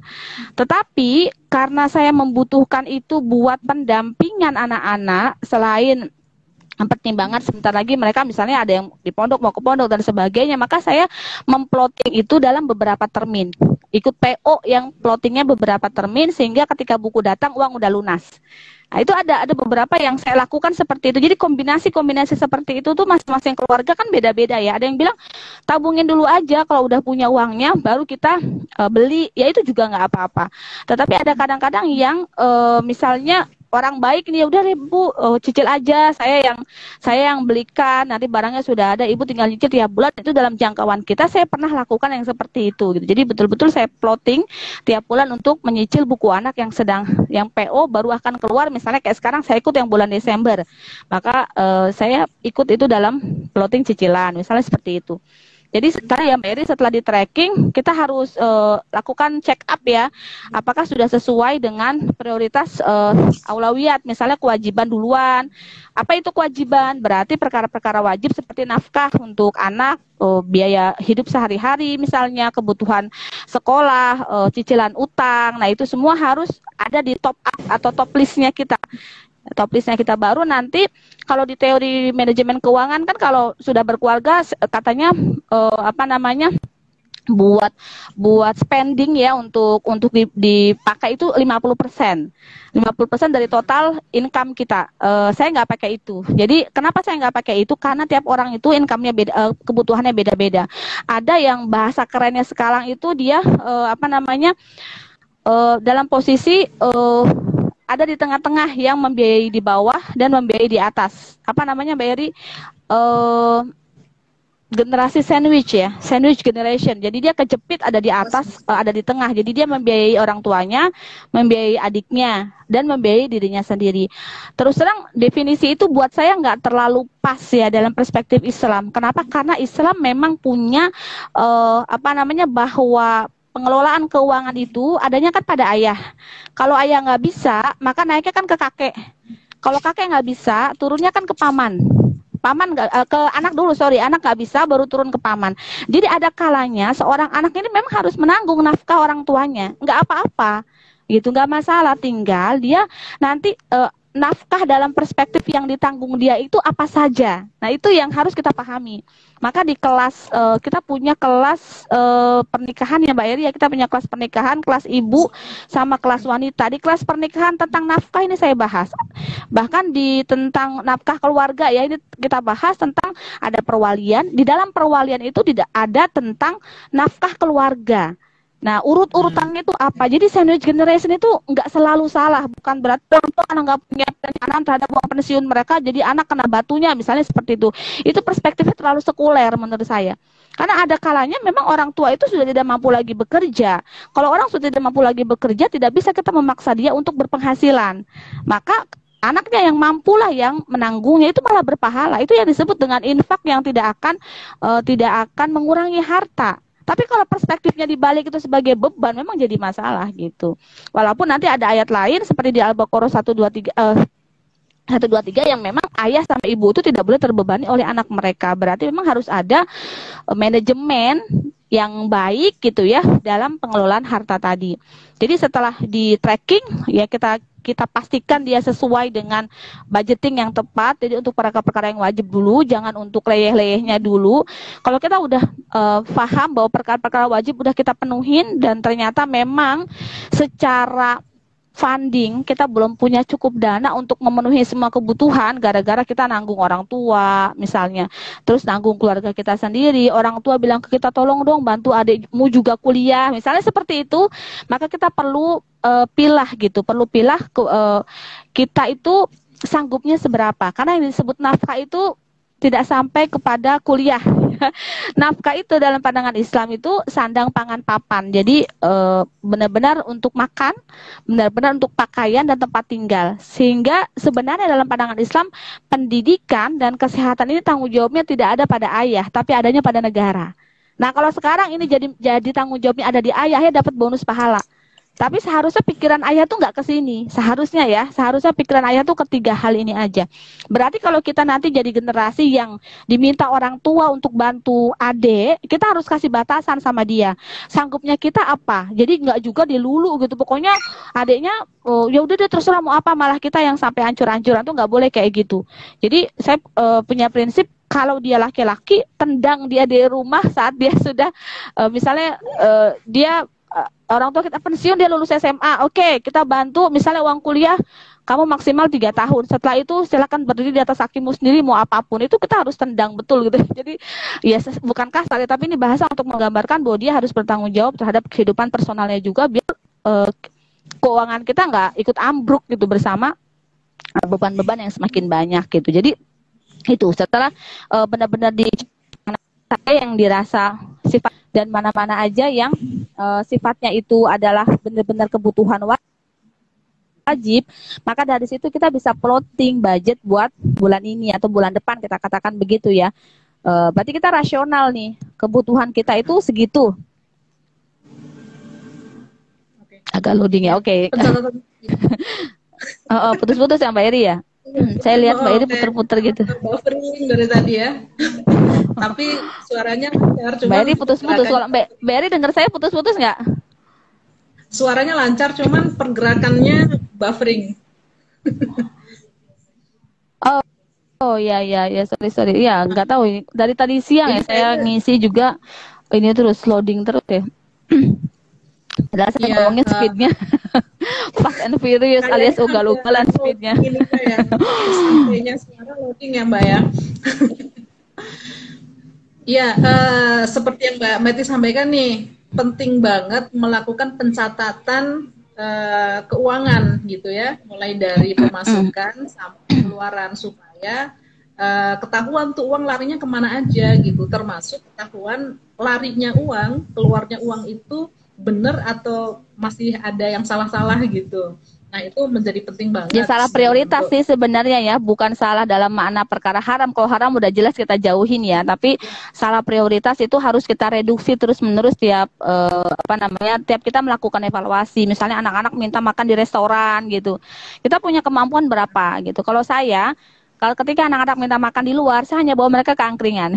Tetapi karena saya membutuhkan itu buat pendampingan anak-anak, selain pertimbangan sebentar lagi mereka misalnya ada yang di pondok, mau ke pondok dan sebagainya, maka saya memploting itu dalam beberapa termin. Ikut P O yang plottingnya beberapa termin sehingga ketika buku datang uang udah lunas. Nah, itu ada ada beberapa yang saya lakukan seperti itu. Jadi kombinasi-kombinasi seperti itu tuh masing-masing keluarga kan beda-beda ya. Ada yang bilang tabungin dulu aja, kalau udah punya uangnya baru kita uh, beli. Ya itu juga nggak apa-apa. Tetapi ada kadang-kadang yang uh, misalnya orang baik nih, udah ibu uh, cicil aja, saya yang saya yang belikan, nanti barangnya sudah ada, ibu tinggal nyicil tiap bulan. Itu dalam jangkauan kita. Saya pernah lakukan yang seperti itu gitu. Jadi betul-betul saya plotting tiap bulan untuk menyicil buku anak yang sedang yang P O baru akan keluar. Misalnya kayak sekarang saya ikut yang bulan Desember, maka uh, saya ikut itu dalam plotting cicilan, misalnya seperti itu. Jadi setelah ya Mbak Eri, setelah di tracking kita harus uh, lakukan check up ya, apakah sudah sesuai dengan prioritas uh, aulawiyat, misalnya kewajiban duluan. Apa itu kewajiban? Berarti perkara-perkara wajib seperti nafkah untuk anak, uh, biaya hidup sehari-hari, misalnya kebutuhan sekolah, uh, cicilan utang. Nah itu semua harus ada di top up atau top listnya kita. Top listnya kita, baru nanti kalau di teori manajemen keuangan kan kalau sudah berkeluarga katanya eh, apa namanya buat buat spending ya untuk untuk dipakai itu lima puluh persen. lima puluh persen dari total income kita. Uh, saya nggak pakai itu. Jadi kenapa saya nggak pakai itu? Karena tiap orang itu income-nya beda, uh, kebutuhannya beda-beda. Ada yang bahasa kerennya sekarang itu dia uh, apa namanya uh, dalam posisi uh, ada di tengah-tengah yang membiayai di bawah dan membiayai di atas. Apa namanya Mbak Eri? Uh, generasi sandwich ya, sandwich generation. Jadi dia kejepit ada di atas, uh, ada di tengah. Jadi dia membiayai orang tuanya, membiayai adiknya, dan membiayai dirinya sendiri. Terus terang definisi itu buat saya nggak terlalu pas ya dalam perspektif Islam. Kenapa? Karena Islam memang punya uh, apa namanya bahwa pengelolaan keuangan itu adanya kan pada ayah. Kalau ayah nggak bisa, maka naiknya kan ke kakek. Kalau kakek nggak bisa, turunnya kan ke paman. Paman gak, ke anak dulu, sorry, anak nggak bisa baru turun ke paman. Jadi ada kalanya seorang anak ini memang harus menanggung nafkah orang tuanya, nggak apa-apa, gitu, nggak masalah. Tinggal dia nanti uh, nafkah dalam perspektif yang ditanggung dia itu apa saja. Nah itu yang harus kita pahami. Maka di kelas uh, kita punya kelas uh, pernikahan ya Mbak Eri ya, kita punya kelas pernikahan, kelas ibu sama kelas wanita. Di kelas pernikahan tentang nafkah ini saya bahas. Bahkan di tentang nafkah keluarga ya ini kita bahas tentang ada perwalian. Di dalam perwalian itu tidak ada tentang nafkah keluarga. Nah, urut-urutannya itu apa? Jadi sandwich generation itu nggak selalu salah. Bukan berarti orang tua anak nggak punya perencanaan terhadap uang pensiun mereka, jadi anak kena batunya, misalnya seperti itu. Itu perspektifnya terlalu sekuler menurut saya. Karena ada kalanya memang orang tua itu sudah tidak mampu lagi bekerja. Kalau orang sudah tidak mampu lagi bekerja, tidak bisa kita memaksa dia untuk berpenghasilan. Maka anaknya yang mampulah yang menanggungnya, itu malah berpahala. Itu yang disebut dengan infak yang tidak akan uh, tidak akan mengurangi harta. Tapi kalau perspektifnya dibalik itu sebagai beban, memang jadi masalah gitu. Walaupun nanti ada ayat lain seperti di Al-Baqarah seratus dua puluh tiga uh, seratus dua puluh tiga yang memang ayah sama ibu itu tidak boleh terbebani oleh anak mereka. Berarti memang harus ada uh, manajemen yang baik gitu ya dalam pengelolaan harta tadi. Jadi setelah di tracking ya kita kita pastikan dia sesuai dengan budgeting yang tepat. Jadi untuk perkara-perkara yang wajib dulu, jangan untuk leyeh-leyehnya dulu. Kalau kita udah uh, paham bahwa perkara-perkara wajib udah kita penuhin dan ternyata memang secara funding kita belum punya cukup dana untuk memenuhi semua kebutuhan gara-gara kita nanggung orang tua misalnya, terus nanggung keluarga kita sendiri, orang tua bilang ke kita tolong dong bantu adikmu juga kuliah misalnya seperti itu, maka kita perlu uh, pilah gitu, perlu pilah ke, uh, kita itu sanggupnya seberapa, karena yang disebut nafkah itu tidak sampai kepada kuliah. Nafkah itu dalam pandangan Islam itu sandang pangan papan. Jadi e, benar-benar untuk makan, benar-benar untuk pakaian dan tempat tinggal. Sehingga sebenarnya dalam pandangan Islam pendidikan dan kesehatan ini tanggung jawabnya tidak ada pada ayah, tapi adanya pada negara. Nah kalau sekarang ini jadi jadi tanggung jawabnya ada di ayah, ya dapat bonus pahala. Tapi seharusnya pikiran ayah tuh nggak ke sini. Seharusnya ya, seharusnya pikiran ayah tuh ketiga hal ini aja. Berarti kalau kita nanti jadi generasi yang diminta orang tua untuk bantu adik, kita harus kasih batasan sama dia. Sanggupnya kita apa? Jadi nggak juga dilulu gitu. Pokoknya adiknya, oh, ya udah deh terserah mau apa. Malah kita yang sampai hancur-hancuran tuh nggak boleh kayak gitu. Jadi saya uh, punya prinsip, kalau dia laki-laki, tendang dia di rumah saat dia sudah, uh, misalnya uh, dia Uh, orang tua kita pensiun, dia lulus S M A, oke okay, kita bantu misalnya uang kuliah kamu maksimal tiga tahun, setelah itu silakan berdiri di atas kakimu sendiri mau apapun, itu kita harus tendang betul gitu. Jadi ya bukan kasar ya, tapi ini bahasa untuk menggambarkan bahwa dia harus bertanggung jawab terhadap kehidupan personalnya juga, biar uh, keuangan kita nggak ikut ambruk gitu bersama beban-beban yang semakin banyak gitu. Jadi itu setelah uh, benar-benar di yang dirasa sifat dan mana-mana aja yang uh, sifatnya itu adalah benar-benar kebutuhan wajib, maka dari situ kita bisa plotting budget buat bulan ini atau bulan depan, kita katakan begitu ya. Uh, berarti kita rasional nih, kebutuhan kita itu segitu. Okay. Agak loading ya, oke. Okay. uh, uh, putus-putus ya Mbak Eri ya? Hmm, saya lihat Mbak Eri puter-puter gitu. Buffering dari tadi ya. Tapi suaranya lancar. Mbak Eri putus-putus. Kalau Mbak, Mbak Eri dengar saya putus-putus nggak? Suaranya lancar, cuman pergerakannya buffering. oh, oh ya ya ya sorry sorry. Ya nggak tahu ini dari tadi siang ya saya ngisi juga ini terus loading terus ya. Padahal saya ya, ngomongin uh, speednya Fast and Furious alias ugal-ugalan speednya. Ini kayak sampainya suara loading ya Mbak ya. Ya, uh, seperti yang Mbak Meti sampaikan nih, penting banget melakukan pencatatan uh, keuangan gitu ya, mulai dari pemasukan sampai pengeluaran supaya uh, ketahuan tuh uang larinya kemana aja gitu, termasuk ketahuan larinya uang, keluarnya uang itu benar atau masih ada yang salah-salah gitu. Nah, itu menjadi penting banget. Ya salah prioritas sih sebenarnya ya, bukan salah dalam makna perkara haram. Kalau haram udah jelas kita jauhin ya, tapi ya. Salah prioritas itu harus kita reduksi terus-menerus tiap eh, apa namanya, tiap kita melakukan evaluasi. Misalnya anak-anak minta makan di restoran gitu. Kita punya kemampuan berapa gitu. Kalau saya, kalau ketika anak-anak minta makan di luar, saya hanya bawa mereka ke angkringan.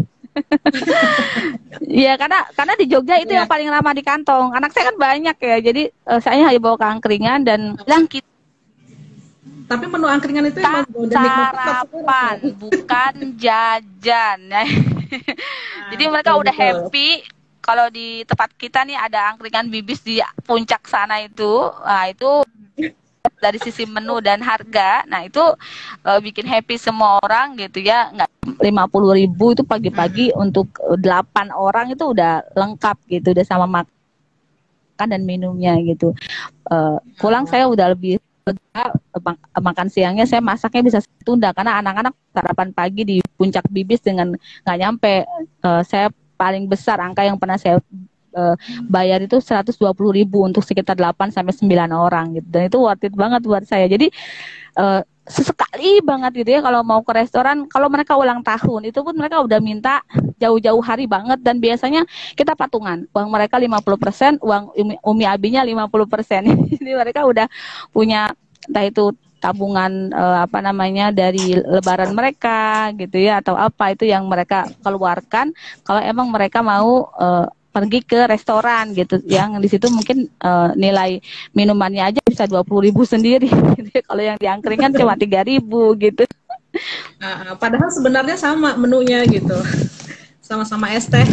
Ya karena karena di Jogja itu ya. Yang paling ramah di kantong. Anak saya kan banyak ya, jadi uh, saya hanya bawa ke angkringan dan bilang kita. Tapi menu angkringan itu emang sarapan, bukan jajan. Nah, jadi mereka udah happy. Kalau di tempat kita nih ada angkringan Bibis di puncak sana itu, nah itu dari sisi menu dan harga, nah itu uh, bikin happy semua orang gitu ya. Nggak lima puluh ribu itu pagi-pagi hmm. untuk delapan orang itu udah lengkap gitu, udah sama makan dan minumnya gitu. Uh, pulang hmm. saya udah lebih lega, makan siangnya saya masaknya bisa tunda karena anak-anak sarapan pagi di puncak Bibis dengan nggak nyampe, uh, saya paling besar angka yang pernah saya Uh, bayar itu seratus dua puluh ribu untuk sekitar delapan sampai sembilan orang gitu. Dan itu worth it banget buat saya. Jadi uh, sesekali banget gitu ya kalau mau ke restoran, kalau mereka ulang tahun itu pun mereka udah minta jauh-jauh hari banget, dan biasanya kita patungan. Uang mereka lima puluh persen, uang Umi, Umi Abinya lima puluh persen. Jadi mereka udah punya entah itu tabungan uh, apa namanya dari lebaran mereka gitu ya, atau apa itu yang mereka keluarkan kalau emang mereka mau uh, pergi ke restoran gitu, yang di situ mungkin uh, nilai minumannya aja bisa dua puluh ribu sendiri. Kalau yang di angkringan cuma tiga ribu gitu. Nah, padahal sebenarnya sama menunya gitu, sama-sama es teh.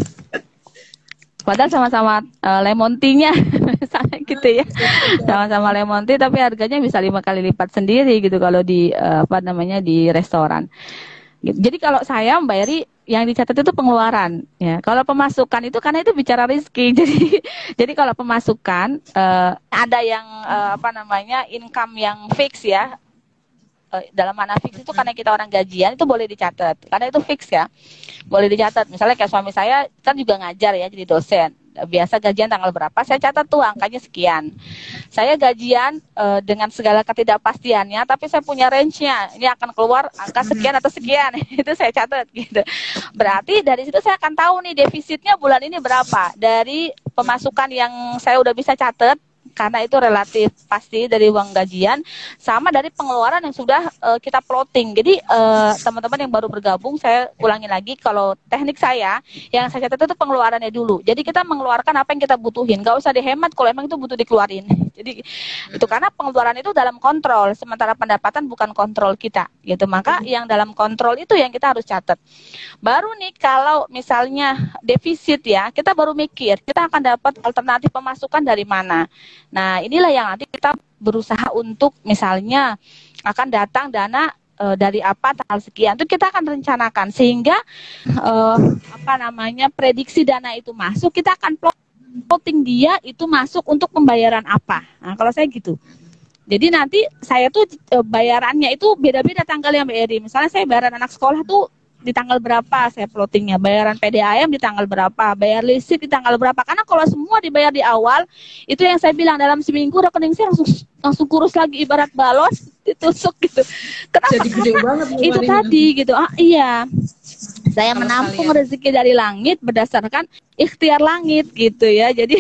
Padahal sama-sama uh, lemon tea-nya sama gitu ya, sama-sama lemon tea, tapi harganya bisa lima kali lipat sendiri gitu kalau di uh, apa namanya di restoran. Jadi kalau saya membayari yang dicatat itu pengeluaran ya. Kalau pemasukan itu karena itu bicara rezeki. Jadi jadi kalau pemasukan uh, ada yang uh, apa namanya income yang fix ya. Uh, dalam mana fix itu karena kita orang gajian itu boleh dicatat. Karena itu fix ya. Boleh dicatat. Misalnya kayak suami saya kan juga ngajar ya, jadi dosen. Biasa gajian tanggal berapa, saya catat tuh angkanya sekian. Saya gajian uh, dengan segala ketidakpastiannya, tapi saya punya range-nya. Ini akan keluar angka sekian atau sekian. Itu saya catat gitu. Berarti dari situ saya akan tahu nih defisitnya bulan ini berapa. Dari pemasukan yang saya udah bisa catat, karena itu relatif pasti dari uang gajian, sama dari pengeluaran yang sudah uh, kita plotting. Jadi uh, teman-teman yang baru bergabung, saya ulangi lagi, kalau teknik saya yang saya catat itu pengeluarannya dulu. Jadi kita mengeluarkan apa yang kita butuhin, nggak usah dihemat kalau emang itu butuh dikeluarin. Jadi itu karena pengeluaran itu dalam kontrol, sementara pendapatan bukan kontrol kita gitu. Maka yang dalam kontrol itu yang kita harus catat. Baru nih kalau misalnya defisit ya, kita baru mikir kita akan dapat alternatif pemasukan dari mana. Nah, inilah yang nanti kita berusaha untuk misalnya akan datang dana e, dari apa tanggal sekian, itu kita akan rencanakan sehingga e, apa namanya prediksi dana itu masuk, kita akan plotting dia itu masuk untuk pembayaran apa. Nah, kalau saya gitu. Jadi nanti saya tuh e, bayarannya itu beda-beda tanggal yang B R I. Misalnya saya bayaran anak sekolah tuh di tanggal berapa saya plottingnya, bayaran P D A M di tanggal berapa, bayar listrik di tanggal berapa. Karena kalau semua dibayar di awal, itu yang saya bilang dalam seminggu rekening saya langsung langsung kurus lagi, ibarat balos ditusuk gitu. Kenapa? Jadi gede banget itu tadi gitu. Ah iya. Saya Sama menampung sekalian rezeki dari langit berdasarkan ikhtiar langit gitu ya. Jadi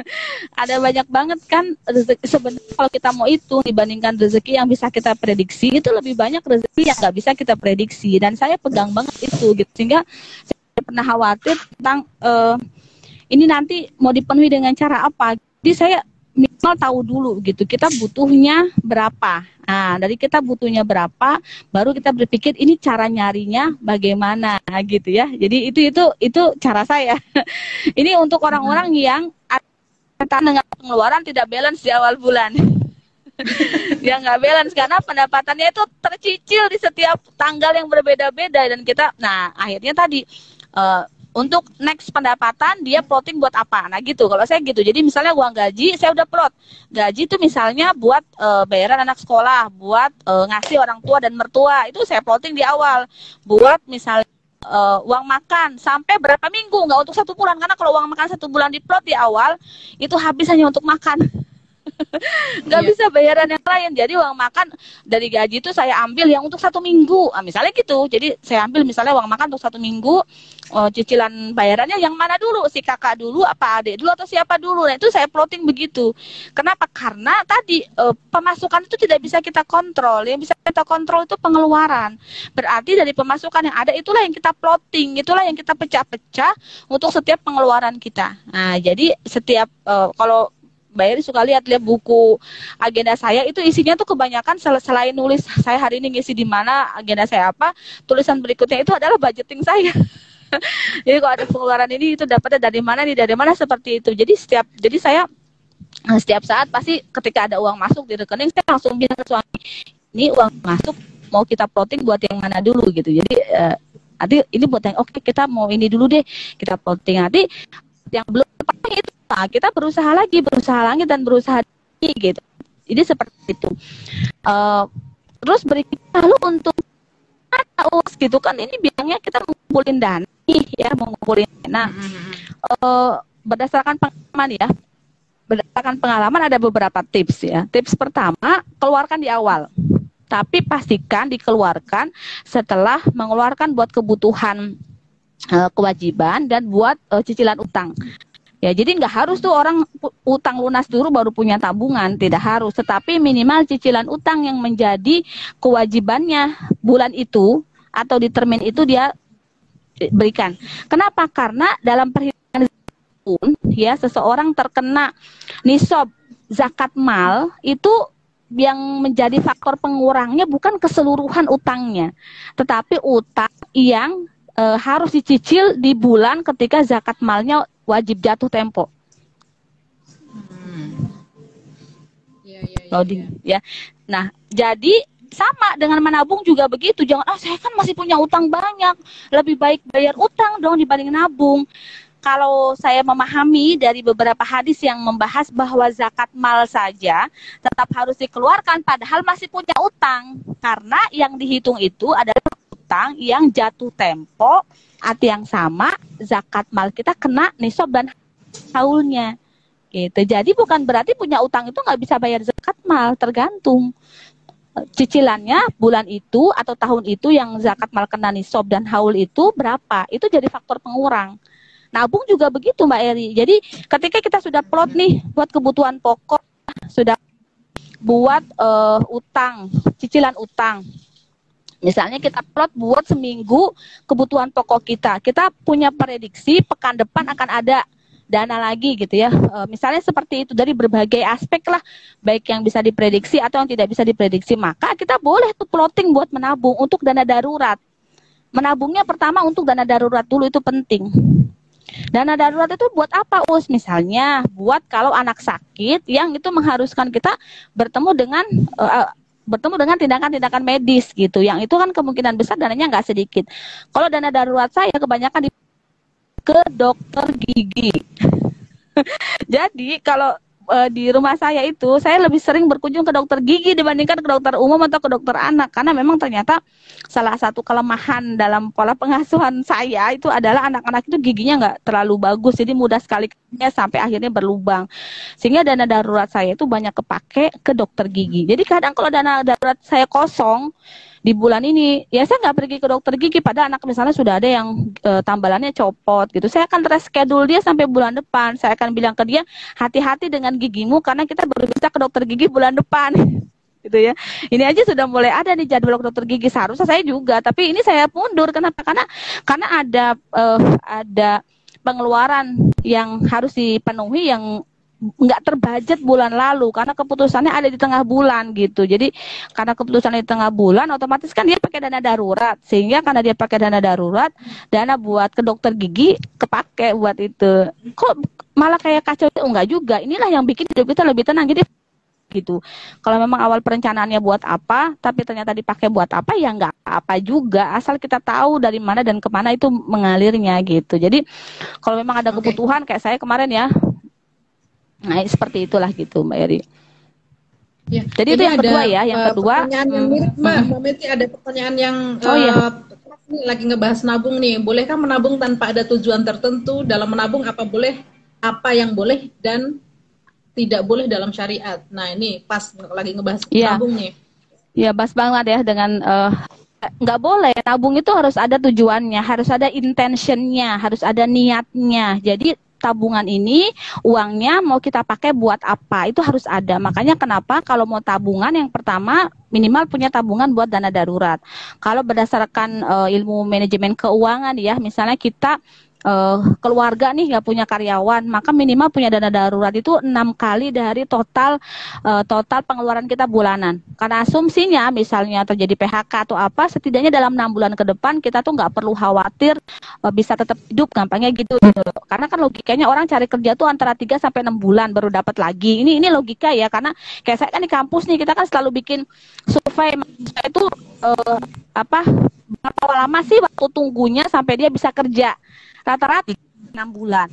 ada banyak banget kan rezeki. Sebenarnya kalau kita mau itu dibandingkan rezeki yang bisa kita prediksi, itu lebih banyak rezeki yang nggak bisa kita prediksi. Dan saya pegang banget itu gitu. Sehingga saya pernah khawatir tentang uh, ini nanti mau dipenuhi dengan cara apa. Jadi saya minimal tahu dulu gitu, kita butuhnya berapa. Nah, dari kita butuhnya berapa, baru kita berpikir ini cara nyarinya bagaimana gitu ya. Jadi itu itu itu cara saya. Ini untuk orang-orang yang dengan pengeluaran tidak balance di awal bulan. Dia nggak balance karena pendapatannya itu tercicil di setiap tanggal yang berbeda-beda, dan kita, nah akhirnya tadi uh, untuk next pendapatan dia plotting buat apa. Nah gitu, kalau saya gitu. Jadi misalnya uang gaji, saya udah plot. Gaji itu misalnya buat uh, bayaran anak sekolah, buat uh, ngasih orang tua dan mertua. Itu saya plotting di awal. Buat misalnya uh, uang makan, sampai berapa minggu, nggak untuk satu bulan. Karena kalau uang makan satu bulan diplot di awal, itu habis hanya untuk makan. Nggak Iya. bisa bayaran yang lain. Jadi uang makan dari gaji itu saya ambil yang untuk satu minggu. Nah, misalnya gitu. Jadi saya ambil misalnya uang makan untuk satu minggu. Oh, cicilan bayarannya yang mana dulu? Si kakak dulu, apa adik dulu, atau siapa dulu? Nah itu saya plotting begitu. Kenapa? Karena tadi eh, pemasukan itu tidak bisa kita kontrol. Yang bisa kita kontrol itu pengeluaran. Berarti dari pemasukan yang ada itulah yang kita plotting. Itulah yang kita pecah-pecah untuk setiap pengeluaran kita. Nah jadi setiap eh, kalau Mbak Eri suka lihat-lihat buku agenda saya, itu isinya tuh kebanyakan sel selain nulis saya hari ini ngisi di mana, agenda saya apa, tulisan berikutnya itu adalah budgeting saya. Jadi kalau ada pengeluaran ini itu dapatnya dari mana nih, dari mana, seperti itu. Jadi setiap jadi saya setiap saat pasti ketika ada uang masuk di rekening, saya langsung bilang ke suami, ini uang masuk mau kita plotting buat yang mana dulu gitu. Jadi uh, nanti ini buat yang oke, kita mau ini dulu deh, kita plotting. Nanti yang belum itu nah, kita berusaha lagi, berusaha lagi dan berusaha lagi gitu. Jadi seperti itu. Uh, terus berikutnya lalu untuk us gitu kan, ini bilangnya kita ngumpulin dana nih ya, mau ngumpulin dana. Uh, berdasarkan pengalaman ya, berdasarkan pengalaman ada beberapa tips ya. Tips pertama, keluarkan di awal. Tapi pastikan dikeluarkan setelah mengeluarkan buat kebutuhan uh, kewajiban dan buat uh, cicilan utang. Ya, jadi nggak harus tuh orang utang lunas dulu baru punya tabungan, tidak harus. Tetapi minimal cicilan utang yang menjadi kewajibannya bulan itu atau di termin itu dia berikan. Kenapa? Karena dalam perhitungan pun ya seseorang terkena nisab zakat mal itu yang menjadi faktor pengurangnya bukan keseluruhan utangnya, tetapi utang yang e, harus dicicil di bulan ketika zakat malnya wajib jatuh tempo. Hmm. Ya, ya, ya, Loading ya. ya. Nah, jadi sama dengan menabung juga begitu. Jangan, ah saya kan masih punya utang banyak, lebih baik bayar utang dong dibanding nabung. Kalau saya memahami dari beberapa hadis yang membahas bahwa zakat mal saja tetap harus dikeluarkan padahal masih punya utang. Karena yang dihitung itu adalah utang yang jatuh tempo, arti yang sama, zakat mal kita kena nisab dan haulnya. Gitu. Jadi bukan berarti punya utang itu nggak bisa bayar zakat mal, tergantung cicilannya bulan itu atau tahun itu yang zakat mal kena nisab dan haul itu berapa. Itu jadi faktor pengurang. Nabung juga begitu Mbak Eri. Jadi ketika kita sudah plot nih buat kebutuhan pokok, sudah buat uh, utang, cicilan utang. Misalnya kita plot buat seminggu kebutuhan pokok kita. Kita punya prediksi pekan depan akan ada dana lagi gitu ya. E, misalnya seperti itu dari berbagai aspek lah. Baik yang bisa diprediksi atau yang tidak bisa diprediksi. Maka kita boleh tuh plotting buat menabung untuk dana darurat. Menabungnya pertama untuk dana darurat dulu, itu penting. Dana darurat itu buat apa Us? Misalnya buat kalau anak sakit yang itu mengharuskan kita bertemu dengan... Uh, bertemu dengan tindakan-tindakan medis gitu, yang itu kan kemungkinan besar dananya nggak sedikit. Kalau dana darurat saya kebanyakan di ke dokter gigi. Jadi kalau e, di rumah saya itu saya lebih sering berkunjung ke dokter gigi dibandingkan ke dokter umum atau ke dokter anak, karena memang ternyata salah satu kelemahan dalam pola pengasuhan saya itu adalah anak-anak itu giginya nggak terlalu bagus, jadi mudah sekali sampai akhirnya berlubang, sehingga dana darurat saya itu banyak kepake ke dokter gigi. Jadi kadang kalau dana darurat saya kosong di bulan ini, ya saya nggak pergi ke dokter gigi, pada anak misalnya sudah ada yang e, tambalannya copot gitu, saya akan reschedule dia sampai bulan depan. Saya akan bilang ke dia, hati-hati dengan gigimu karena kita baru bisa ke dokter gigi bulan depan. Gitu ya. Ini aja sudah mulai ada nih jadwal dokter gigi, seharusnya saya juga, tapi ini saya mundur. Kenapa? Karena karena ada uh, ada pengeluaran yang harus dipenuhi yang nggak terbudget bulan lalu karena keputusannya ada di tengah bulan gitu. Jadi karena keputusannya di tengah bulan, otomatis kan dia pakai dana darurat, sehingga karena dia pakai dana darurat, dana buat ke dokter gigi kepake buat itu. Kok malah kayak kacau? Oh, enggak juga. Inilah yang bikin hidup kita lebih tenang. Jadi gitu. Kalau memang awal perencanaannya buat apa, tapi ternyata dipakai buat apa, ya nggak apa juga, asal kita tahu dari mana dan kemana itu mengalirnya gitu. Jadi kalau memang ada Oke. kebutuhan kayak saya kemarin ya, nah seperti itulah gitu Mbak Eri. Ya, Jadi itu ini yang ada kedua ya, yang uh, kedua. pertanyaan yang mm, mirip Mbak, mm, Mbak Meti ada pertanyaan yang oh iya, uh, ini lagi ngebahas nabung nih. Bolehkah menabung tanpa ada tujuan tertentu? Dalam menabung apa boleh, apa yang boleh dan tidak boleh dalam syariat? Nah ini pas lagi ngebahas iya, nabung nih. iya pas banget ya dengan uh, nggak boleh nabung itu harus ada tujuannya, harus ada intentionnya, harus ada niatnya. Jadi tabungan ini uangnya mau kita pakai buat apa itu harus ada. Makanya kenapa kalau mau tabungan yang pertama minimal punya tabungan buat dana darurat. Kalau berdasarkan uh, ilmu manajemen keuangan ya, misalnya kita uh, keluarga nih nggak punya karyawan, maka minimal punya dana darurat itu enam kali dari total uh, total pengeluaran kita bulanan. Karena asumsinya misalnya terjadi P H K atau apa, setidaknya dalam enam bulan ke depan kita tuh nggak perlu khawatir uh, bisa tetap hidup, gampangnya gitu. Karena kan logikanya orang cari kerja tuh antara tiga sampai enam bulan baru dapat lagi. Ini ini logika ya, karena kayak saya kan di kampus nih, kita kan selalu bikin survei itu uh, apa berapa lama sih waktu tunggunya sampai dia bisa kerja. Rata-rata enam bulan.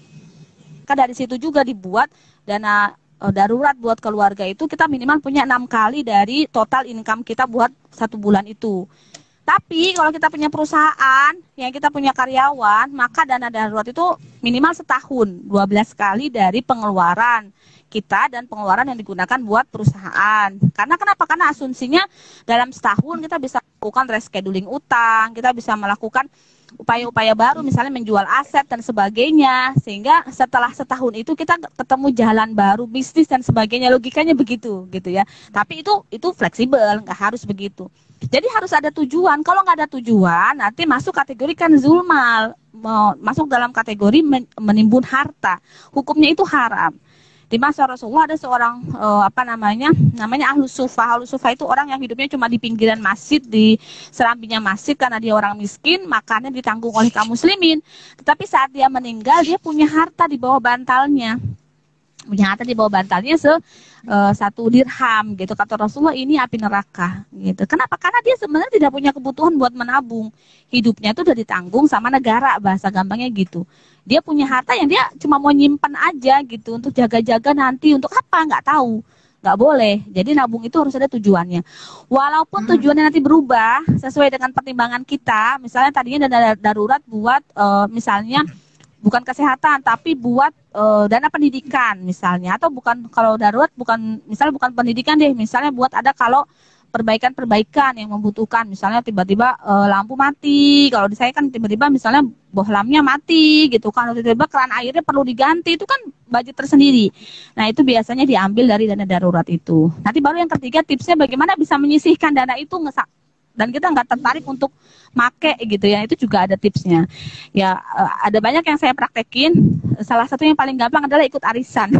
Kan dari situ juga dibuat dana uh, darurat buat keluarga itu kita minimal punya enam kali dari total income kita buat satu bulan itu. Tapi kalau kita punya perusahaan, yang kita punya karyawan, maka dana darurat itu minimal setahun, dua belas kali dari pengeluaran kita dan pengeluaran yang digunakan buat perusahaan. Karena kenapa? Karena asumsinya dalam setahun kita bisa melakukan rescheduling utang, kita bisa melakukan upaya-upaya baru, misalnya menjual aset dan sebagainya, sehingga setelah setahun itu kita ketemu jalan baru, bisnis dan sebagainya, logikanya begitu gitu ya. Tapi itu itu fleksibel, nggak harus begitu. Jadi harus ada tujuan. Kalau nggak ada tujuan, nanti masuk kategori kan zulmal, masuk dalam kategori menimbun harta. Hukumnya itu haram. Di masa Rasulullah ada seorang uh, apa namanya namanya ahlus sufah. Ahlus sufah itu orang yang hidupnya cuma di pinggiran masjid, di serambinya masjid, karena dia orang miskin, makannya ditanggung oleh kaum muslimin. Tetapi saat dia meninggal, dia punya harta di bawah bantalnya. Punya harta di bawah bantalnya se uh, satu dirham gitu. Kata Rasulullah, ini api neraka gitu. Kenapa? Karena dia sebenarnya tidak punya kebutuhan buat menabung. Hidupnya itu udah ditanggung sama negara, bahasa gampangnya gitu. Dia punya harta yang dia cuma mau nyimpen aja gitu, untuk jaga-jaga nanti, untuk apa nggak tahu, nggak boleh. Jadi nabung itu harus ada tujuannya. Walaupun tujuannya nanti berubah sesuai dengan pertimbangan kita, misalnya tadinya dana darurat buat uh, misalnya bukan kesehatan tapi buat uh, dana pendidikan misalnya, atau bukan, kalau darurat bukan, misalnya bukan pendidikan deh, misalnya buat ada kalau perbaikan-perbaikan yang membutuhkan, misalnya tiba-tiba e, lampu mati, kalau di saya kan tiba-tiba misalnya bohlamnya mati gitu kan, tiba-tiba keran airnya perlu diganti, itu kan budget tersendiri. Nah itu biasanya diambil dari dana darurat itu. Nanti baru yang ketiga tipsnya bagaimana bisa menyisihkan dana itu ngesak, dan kita nggak tertarik untuk make gitu ya, itu juga ada tipsnya. Ya e, ada banyak yang saya praktekin, salah satu yang paling gampang adalah ikut arisan.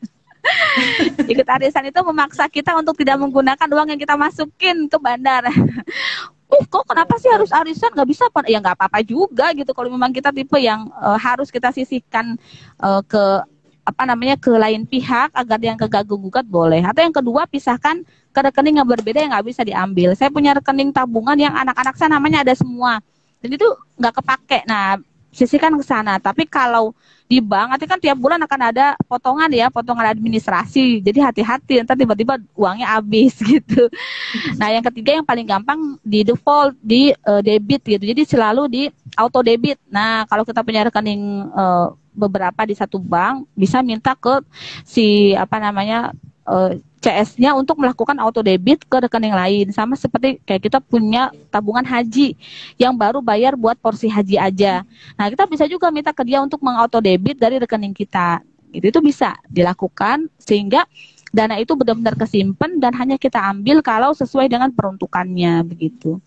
Ikut arisan itu memaksa kita untuk tidak menggunakan uang yang kita masukin ke bandar. Uh, kok kenapa sih harus arisan? Nggak bisa, ya nggak apa-apa juga gitu. Kalau memang kita tipe yang uh, harus kita sisihkan uh, ke apa namanya ke lain pihak agar yang keganggu gugat, boleh. Atau yang kedua, pisahkan ke rekening yang berbeda yang nggak bisa diambil. Saya punya rekening tabungan yang anak-anak saya namanya ada semua, dan itu nggak kepake. Nah, sisihkan ke sana. Tapi kalau di bank, nanti kan tiap bulan akan ada potongan ya, potongan administrasi. Jadi hati-hati, ntar tiba-tiba uangnya habis gitu. Nah, yang ketiga yang paling gampang, di default di uh, debit gitu. Jadi selalu di auto debit. Nah, kalau kita punya rekening uh, beberapa di satu bank, bisa minta ke si apa namanya uh, C S-nya untuk melakukan auto debit ke rekening lain. Sama seperti kayak kita punya tabungan haji yang baru bayar buat porsi haji aja. Nah, kita bisa juga minta ke dia untuk mengauto debit dari rekening kita. Gitu, itu bisa dilakukan sehingga dana itu benar-benar kesimpan dan hanya kita ambil kalau sesuai dengan peruntukannya begitu.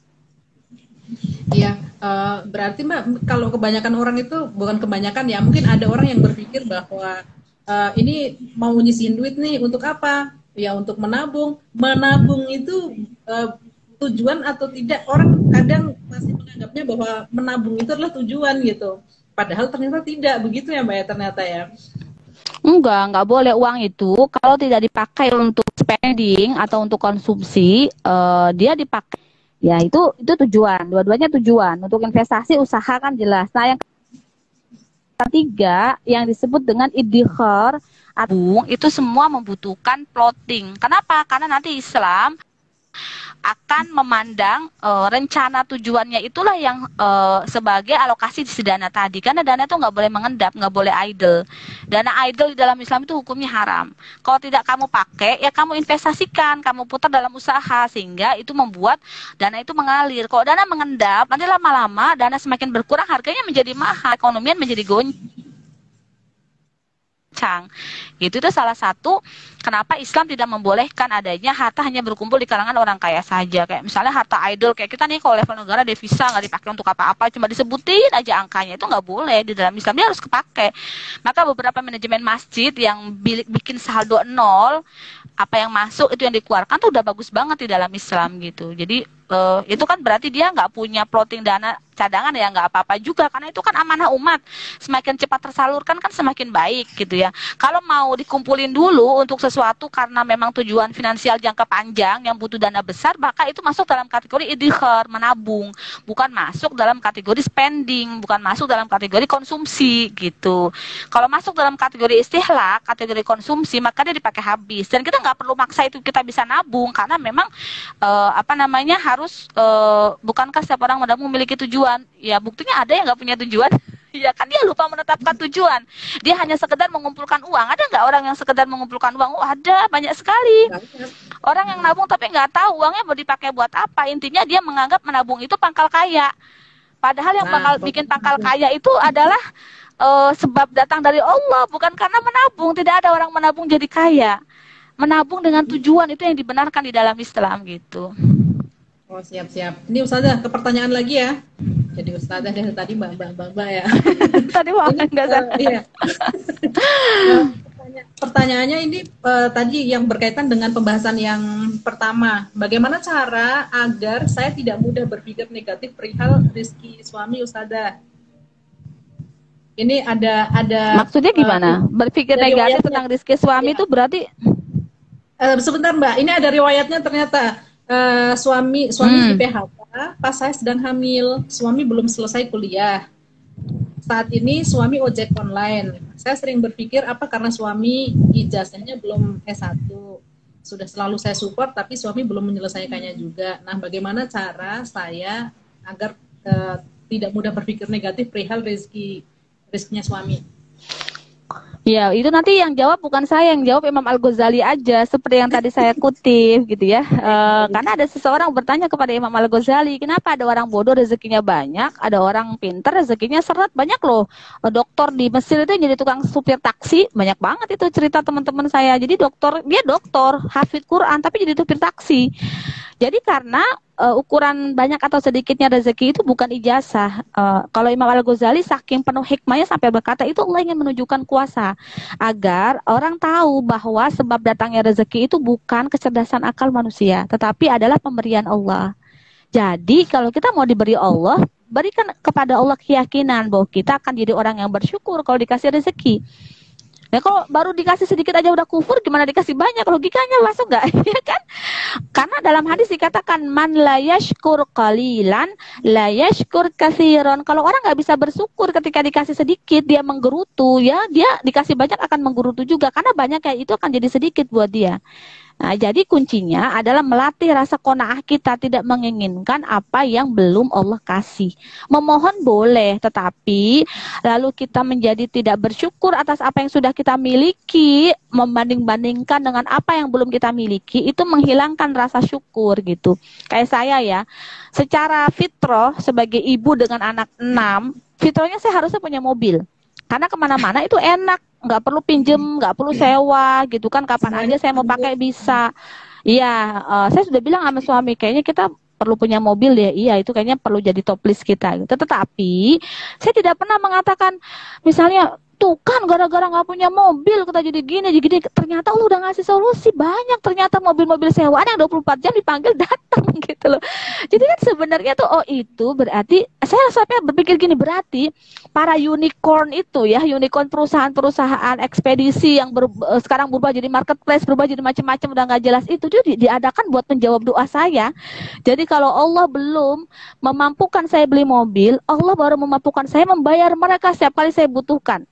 Iya, uh, berarti Mbak, kalau kebanyakan orang itu, bukan kebanyakan ya, mungkin ada orang yang berpikir bahwa uh, ini mau nyisihin duit nih untuk apa? Ya untuk menabung. Menabung itu uh, tujuan atau tidak, orang kadang masih menganggapnya bahwa menabung itu adalah tujuan gitu. Padahal ternyata tidak begitu ya Mbak ya, ternyata ya. Enggak, enggak boleh uang itu kalau tidak dipakai untuk spending atau untuk konsumsi, eh, dia dipakai. Ya, itu itu tujuan. Dua-duanya tujuan. Untuk investasi usaha kan jelas. Nah, yang ketiga yang disebut dengan iddikhar atau itu semua membutuhkan plotting. Kenapa? Karena nanti Islam akan memandang uh, rencana tujuannya itulah yang uh, sebagai alokasi di dana tadi, karena dana itu nggak boleh mengendap, nggak boleh idle. Dana idle di dalam Islam itu hukumnya haram. Kalau tidak kamu pakai, ya kamu investasikan, kamu putar dalam usaha, sehingga itu membuat dana itu mengalir. Kalau dana mengendap, nanti lama-lama dana semakin berkurang, harganya menjadi mahal, ekonomian menjadi goncang. Gitu, itu salah satu kenapa Islam tidak membolehkan adanya harta hanya berkumpul di kalangan orang kaya saja. Kayak misalnya harta idol, kayak kita nih kalau level negara devisa nggak dipakai untuk apa-apa, cuma disebutin aja angkanya, itu nggak boleh. Di dalam Islam dia harus kepake. Maka beberapa manajemen masjid yang bikin saldo nol, apa yang masuk itu yang dikeluarkan tuh udah bagus banget di dalam Islam gitu. Jadi uh, itu kan berarti dia nggak punya plotting dana cadangan, ya nggak apa-apa juga, karena itu kan amanah umat, semakin cepat tersalurkan kan semakin baik gitu ya. Kalau mau dikumpulin dulu untuk sesuatu karena memang tujuan finansial jangka panjang yang butuh dana besar, maka itu masuk dalam kategori iddikhar, menabung, bukan masuk dalam kategori spending, bukan masuk dalam kategori konsumsi gitu. Kalau masuk dalam kategori istihlak, kategori konsumsi, maka dia dipakai habis. Dan kita nggak perlu maksa itu kita bisa nabung, karena memang uh, apa namanya harus uh, bukankah setiap orang menabung memiliki tujuan? Ya buktinya ada yang nggak punya tujuan. Ya kan, dia lupa menetapkan tujuan. Dia hanya sekedar mengumpulkan uang. Ada nggak orang yang sekedar mengumpulkan uang? Oh ada, banyak sekali. Orang yang nabung tapi nggak tahu uangnya mau dipakai buat apa. Intinya dia menganggap menabung itu pangkal kaya. Padahal yang pangkal, bikin pangkal kaya itu adalah uh, sebab datang dari Allah, bukan karena menabung. Tidak ada orang menabung jadi kaya. Menabung dengan tujuan itu yang dibenarkan di dalam Islam gitu. Oh siap-siap. Ini Ustazah, ke pertanyaan lagi ya. Jadi Ustazah dari tadi mbak mbak mbak, mbak ya. Tadi mau enggak uh, iya. Nah, pertanya- pertanyaannya ini uh, tadi yang berkaitan dengan pembahasan yang pertama. Bagaimana cara agar saya tidak mudah berpikir negatif perihal rezeki suami Ustazah? Ini ada ada. Maksudnya gimana? Uh, Berpikir negatif tentang rezeki suami itu ya. Berarti? Uh, sebentar mbak. Ini ada riwayatnya ternyata. Uh, suami suami hmm. di P H K pas saya sedang hamil, suami belum selesai kuliah. Saat ini suami ojek online. Saya sering berpikir apa karena suami ijazahnya belum S satu. Sudah selalu saya support tapi suami belum menyelesaikannya juga. Nah, bagaimana cara saya agar uh, tidak mudah berpikir negatif perihal rezeki rezekinya suami? Ya, itu nanti yang jawab bukan saya, yang jawab Imam Al-Ghazali aja, seperti yang tadi saya kutip gitu ya. E, karena ada seseorang bertanya kepada Imam Al-Ghazali, kenapa ada orang bodoh rezekinya banyak, ada orang pintar rezekinya seret, banyak loh. Dokter di Mesir itu yang jadi tukang supir taksi, banyak banget itu cerita teman-teman saya. Jadi dokter, dia dokter, hafid Quran, tapi jadi supir taksi. Jadi karena uh, ukuran banyak atau sedikitnya rezeki itu bukan ijazah. Uh, kalau Imam Al-Ghazali saking penuh hikmahnya sampai berkata itu Allah ingin menunjukkan kuasa agar orang tahu bahwa sebab datangnya rezeki itu bukan kecerdasan akal manusia, tetapi adalah pemberian Allah. Jadi kalau kita mau diberi Allah, berikan kepada Allah keyakinan bahwa kita akan jadi orang yang bersyukur kalau dikasih rezeki. Ya kalau baru dikasih sedikit aja udah kufur, gimana dikasih banyak? Logikanya masuk nggak? Ya kan? Karena dalam hadis dikatakan man la yashkur qalilan la yashkur katsiran. Kalau orang nggak bisa bersyukur ketika dikasih sedikit, dia menggerutu, ya dia dikasih banyak akan menggerutu juga, karena banyak kayak itu akan jadi sedikit buat dia. Nah, jadi kuncinya adalah melatih rasa qanaah kita, tidak menginginkan apa yang belum Allah kasih. Memohon boleh, tetapi lalu kita menjadi tidak bersyukur atas apa yang sudah kita miliki, membanding-bandingkan dengan apa yang belum kita miliki, itu menghilangkan rasa syukur gitu. Kayak saya ya, secara fitrah sebagai ibu dengan anak enam, fitrahnya saya harusnya punya mobil. Karena kemana-mana itu enak, nggak perlu pinjem, nggak perlu sewa, gitu kan. Kapan aja saya mau pakai bisa. Iya, uh, saya sudah bilang sama suami, kayaknya kita perlu punya mobil ya. Iya, itu kayaknya perlu jadi top list kita. Gitu. Tetapi saya tidak pernah mengatakan, misalnya tuh kan gara-gara nggak punya mobil kita jadi gini, jadi gini. Ternyata Allah udah ngasih solusi banyak. Ternyata mobil-mobil sewaan yang dua puluh empat jam dipanggil datang gitu loh. Jadi kan sebenarnya tuh oh itu berarti saya sampai berpikir gini, berarti para unicorn itu ya, unicorn perusahaan-perusahaan ekspedisi yang ber, sekarang berubah jadi marketplace, berubah jadi macam-macam udah nggak jelas itu dia di, diadakan buat menjawab doa saya. Jadi kalau Allah belum memampukan saya beli mobil, Allah baru memampukan saya membayar mereka setiap kali saya butuhkan.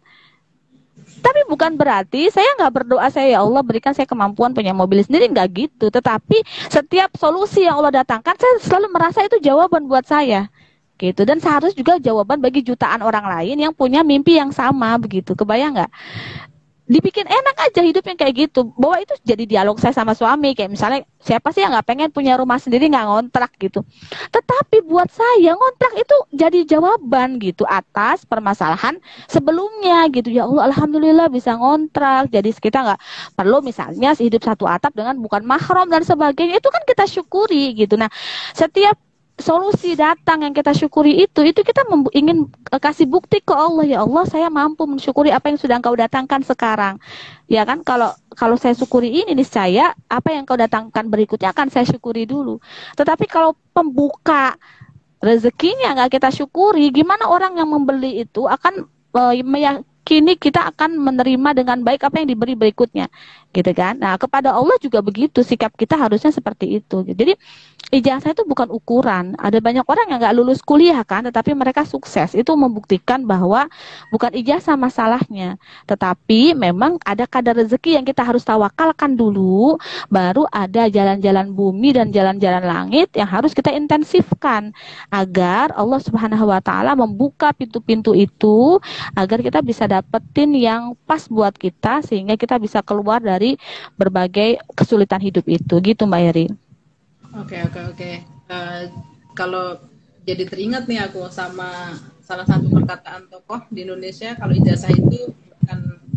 Tapi bukan berarti saya nggak berdoa saya, ya Allah berikan saya kemampuan punya mobil sendiri, nggak gitu. Tetapi setiap solusi yang Allah datangkan, saya selalu merasa itu jawaban buat saya, gitu. Dan seharusnya juga jawaban bagi jutaan orang lain yang punya mimpi yang sama, begitu. Kebayang nggak? Dibikin enak aja hidup yang kayak gitu. Bahwa itu jadi dialog saya sama suami. Kayak misalnya, siapa sih yang gak pengen punya rumah sendiri, gak ngontrak gitu. Tetapi buat saya, ngontrak itu jadi jawaban gitu atas permasalahan sebelumnya gitu. Ya Allah, Alhamdulillah bisa ngontrak. Jadi kita gak perlu misalnya hidup satu atap dengan bukan mahram dan sebagainya. Itu kan kita syukuri gitu. Nah, setiap solusi datang yang kita syukuri itu, itu kita ingin kasih bukti ke Allah, ya Allah saya mampu mensyukuri apa yang sudah Engkau datangkan sekarang. Ya kan, kalau kalau saya syukuri ini niscaya apa yang Engkau datangkan berikutnya akan saya syukuri dulu. Tetapi kalau pembuka rezekinya nggak kita syukuri, gimana orang yang membeli itu akan uh, meyakini kita akan menerima dengan baik apa yang diberi berikutnya, gitu kan? Nah, kepada Allah juga begitu, sikap kita harusnya seperti itu. Jadi ijazah itu bukan ukuran. Ada banyak orang yang nggak lulus kuliah kan, tetapi mereka sukses. Itu membuktikan bahwa bukan ijazah masalahnya, tetapi memang ada kadar rezeki yang kita harus tawakalkan dulu, baru ada jalan-jalan bumi dan jalan-jalan langit yang harus kita intensifkan agar Allah Subhanahu wa taala membuka pintu-pintu itu agar kita bisa dapetin yang pas buat kita sehingga kita bisa keluar dari berbagai kesulitan hidup itu. Gitu Mbak Eri. Oke oke oke. Uh, kalau jadi teringat nih aku sama salah satu perkataan tokoh di Indonesia, kalau ijazah itu bukan,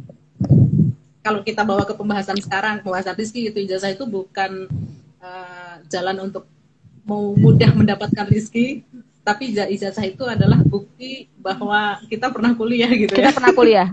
kalau kita bawa ke pembahasan sekarang, pembahasan rezeki itu, ijazah itu bukan uh, jalan untuk mau mudah mendapatkan rezeki, tapi ijazah itu adalah bukti bahwa kita pernah kuliah gitu kita ya. Kita pernah kuliah.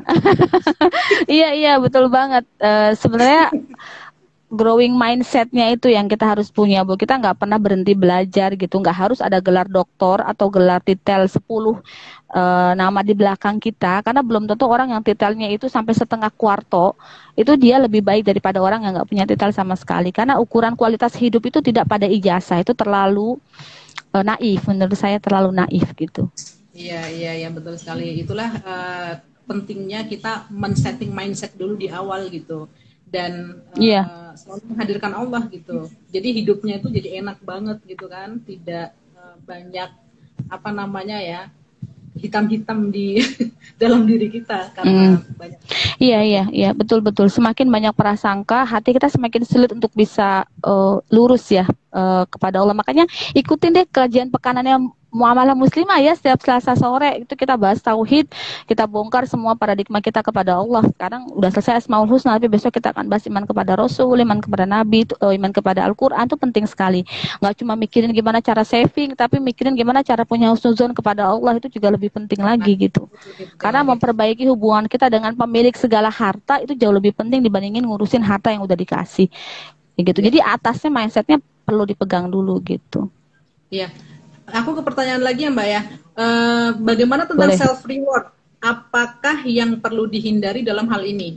Iya iya betul banget. Uh, sebenarnya growing mindset-nya itu yang kita harus punya, Bu. Kita nggak pernah berhenti belajar gitu, nggak harus ada gelar doktor atau gelar titel sepuluh uh, nama di belakang kita, karena belum tentu orang yang titelnya itu sampai setengah kuarto, itu dia lebih baik daripada orang yang nggak punya titel sama sekali, karena ukuran kualitas hidup itu tidak pada ijazah, itu terlalu uh, naif, menurut saya terlalu naif gitu. Iya, iya, iya, betul sekali. Itulah uh, pentingnya kita men-setting mindset dulu di awal gitu. Dan uh, yeah. selalu menghadirkan Allah gitu. Jadi hidupnya itu jadi enak banget gitu kan, tidak uh, banyak apa namanya ya, hitam-hitam di dalam diri kita karena mm. banyak. Iya iya iya betul betul. Semakin banyak prasangka, hati kita semakin sulit untuk bisa uh, lurus ya uh, kepada Allah. Makanya ikutin deh kajian pekanannya Muamalah Muslimah ya, setiap Selasa sore itu kita bahas tauhid, kita bongkar semua paradigma kita kepada Allah. Sekarang udah selesai Asmaul Husna, tapi besok kita akan bahas iman kepada Rasul, iman kepada Nabi, iman kepada Al-Quran. Itu penting sekali. Nggak cuma mikirin gimana cara saving, tapi mikirin gimana cara punya husnuzon kepada Allah, itu juga lebih penting lagi gitu. Karena memperbaiki hubungan kita dengan pemilik segala harta itu jauh lebih penting dibandingin ngurusin harta yang udah dikasih gitu. Jadi atasnya mindsetnya perlu dipegang dulu gitu. Iya. Aku ke pertanyaan lagi ya Mbak ya, uh, bagaimana tentang Boleh. self reward? Apakah yang perlu dihindari dalam hal ini?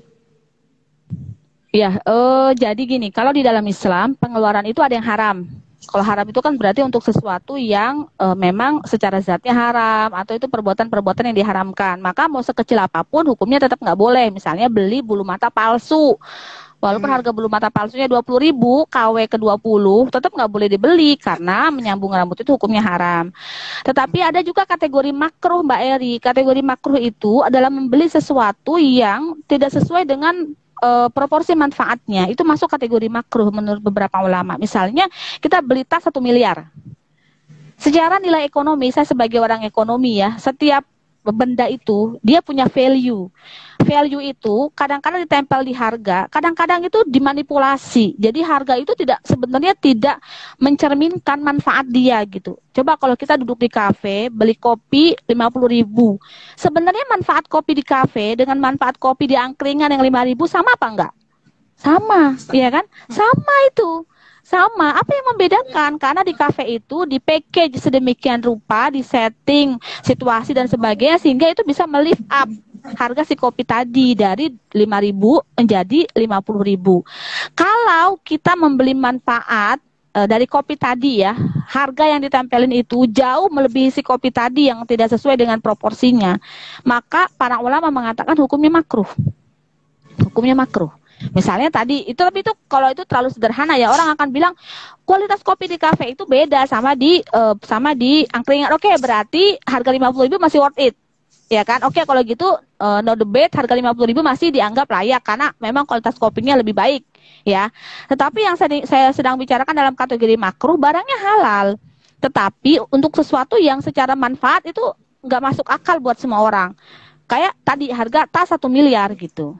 Ya, uh, jadi gini, kalau di dalam Islam pengeluaran itu ada yang haram. Kalau haram itu kan berarti untuk sesuatu yang uh, memang secara zatnya haram atau itu perbuatan-perbuatan yang diharamkan. Maka mau sekecil apapun hukumnya tetap nggak boleh. Misalnya beli bulu mata palsu. Walaupun harga bulu mata palsunya dua puluh ribu, K W ke dua puluh, tetap nggak boleh dibeli karena menyambung rambut itu hukumnya haram. Tetapi ada juga kategori makruh, Mbak Eri. Kategori makruh itu adalah membeli sesuatu yang tidak sesuai dengan uh, proporsi manfaatnya. Itu masuk kategori makruh menurut beberapa ulama. Misalnya kita beli tas satu miliar. Secara nilai ekonomi, saya sebagai orang ekonomi ya, setiap benda itu dia punya value. Value itu kadang-kadang ditempel di harga, kadang-kadang itu dimanipulasi. Jadi harga itu tidak sebenarnya tidak mencerminkan manfaat dia gitu. Coba kalau kita duduk di kafe, beli kopi lima puluh ribu. Sebenarnya manfaat kopi di kafe dengan manfaat kopi di angkringan yang lima ribu sama apa enggak? Sama, iya kan? Sama itu. Sama, apa yang membedakan? Karena di kafe itu di package sedemikian rupa, di setting, situasi dan sebagainya sehingga itu bisa melift up harga si kopi tadi dari lima ribu menjadi lima puluh ribu. Kalau kita membeli manfaat e, dari kopi tadi ya, harga yang ditempelin itu jauh melebihi si kopi tadi yang tidak sesuai dengan proporsinya, maka para ulama mengatakan hukumnya makruh. Hukumnya makruh. Misalnya tadi itu, tapi itu kalau itu terlalu sederhana ya, orang akan bilang kualitas kopi di kafe itu beda sama di uh, sama di angkringan. Oke, berarti harga lima puluh ribu masih worth it. Ya kan? Oke, kalau gitu uh, no debate, harga lima puluh ribu masih dianggap layak karena memang kualitas kopinya lebih baik, ya. Tetapi yang saya, saya sedang bicarakan dalam kategori makruh, barangnya halal. Tetapi untuk sesuatu yang secara manfaat itu nggak masuk akal buat semua orang. Kayak tadi harga tas satu miliar gitu.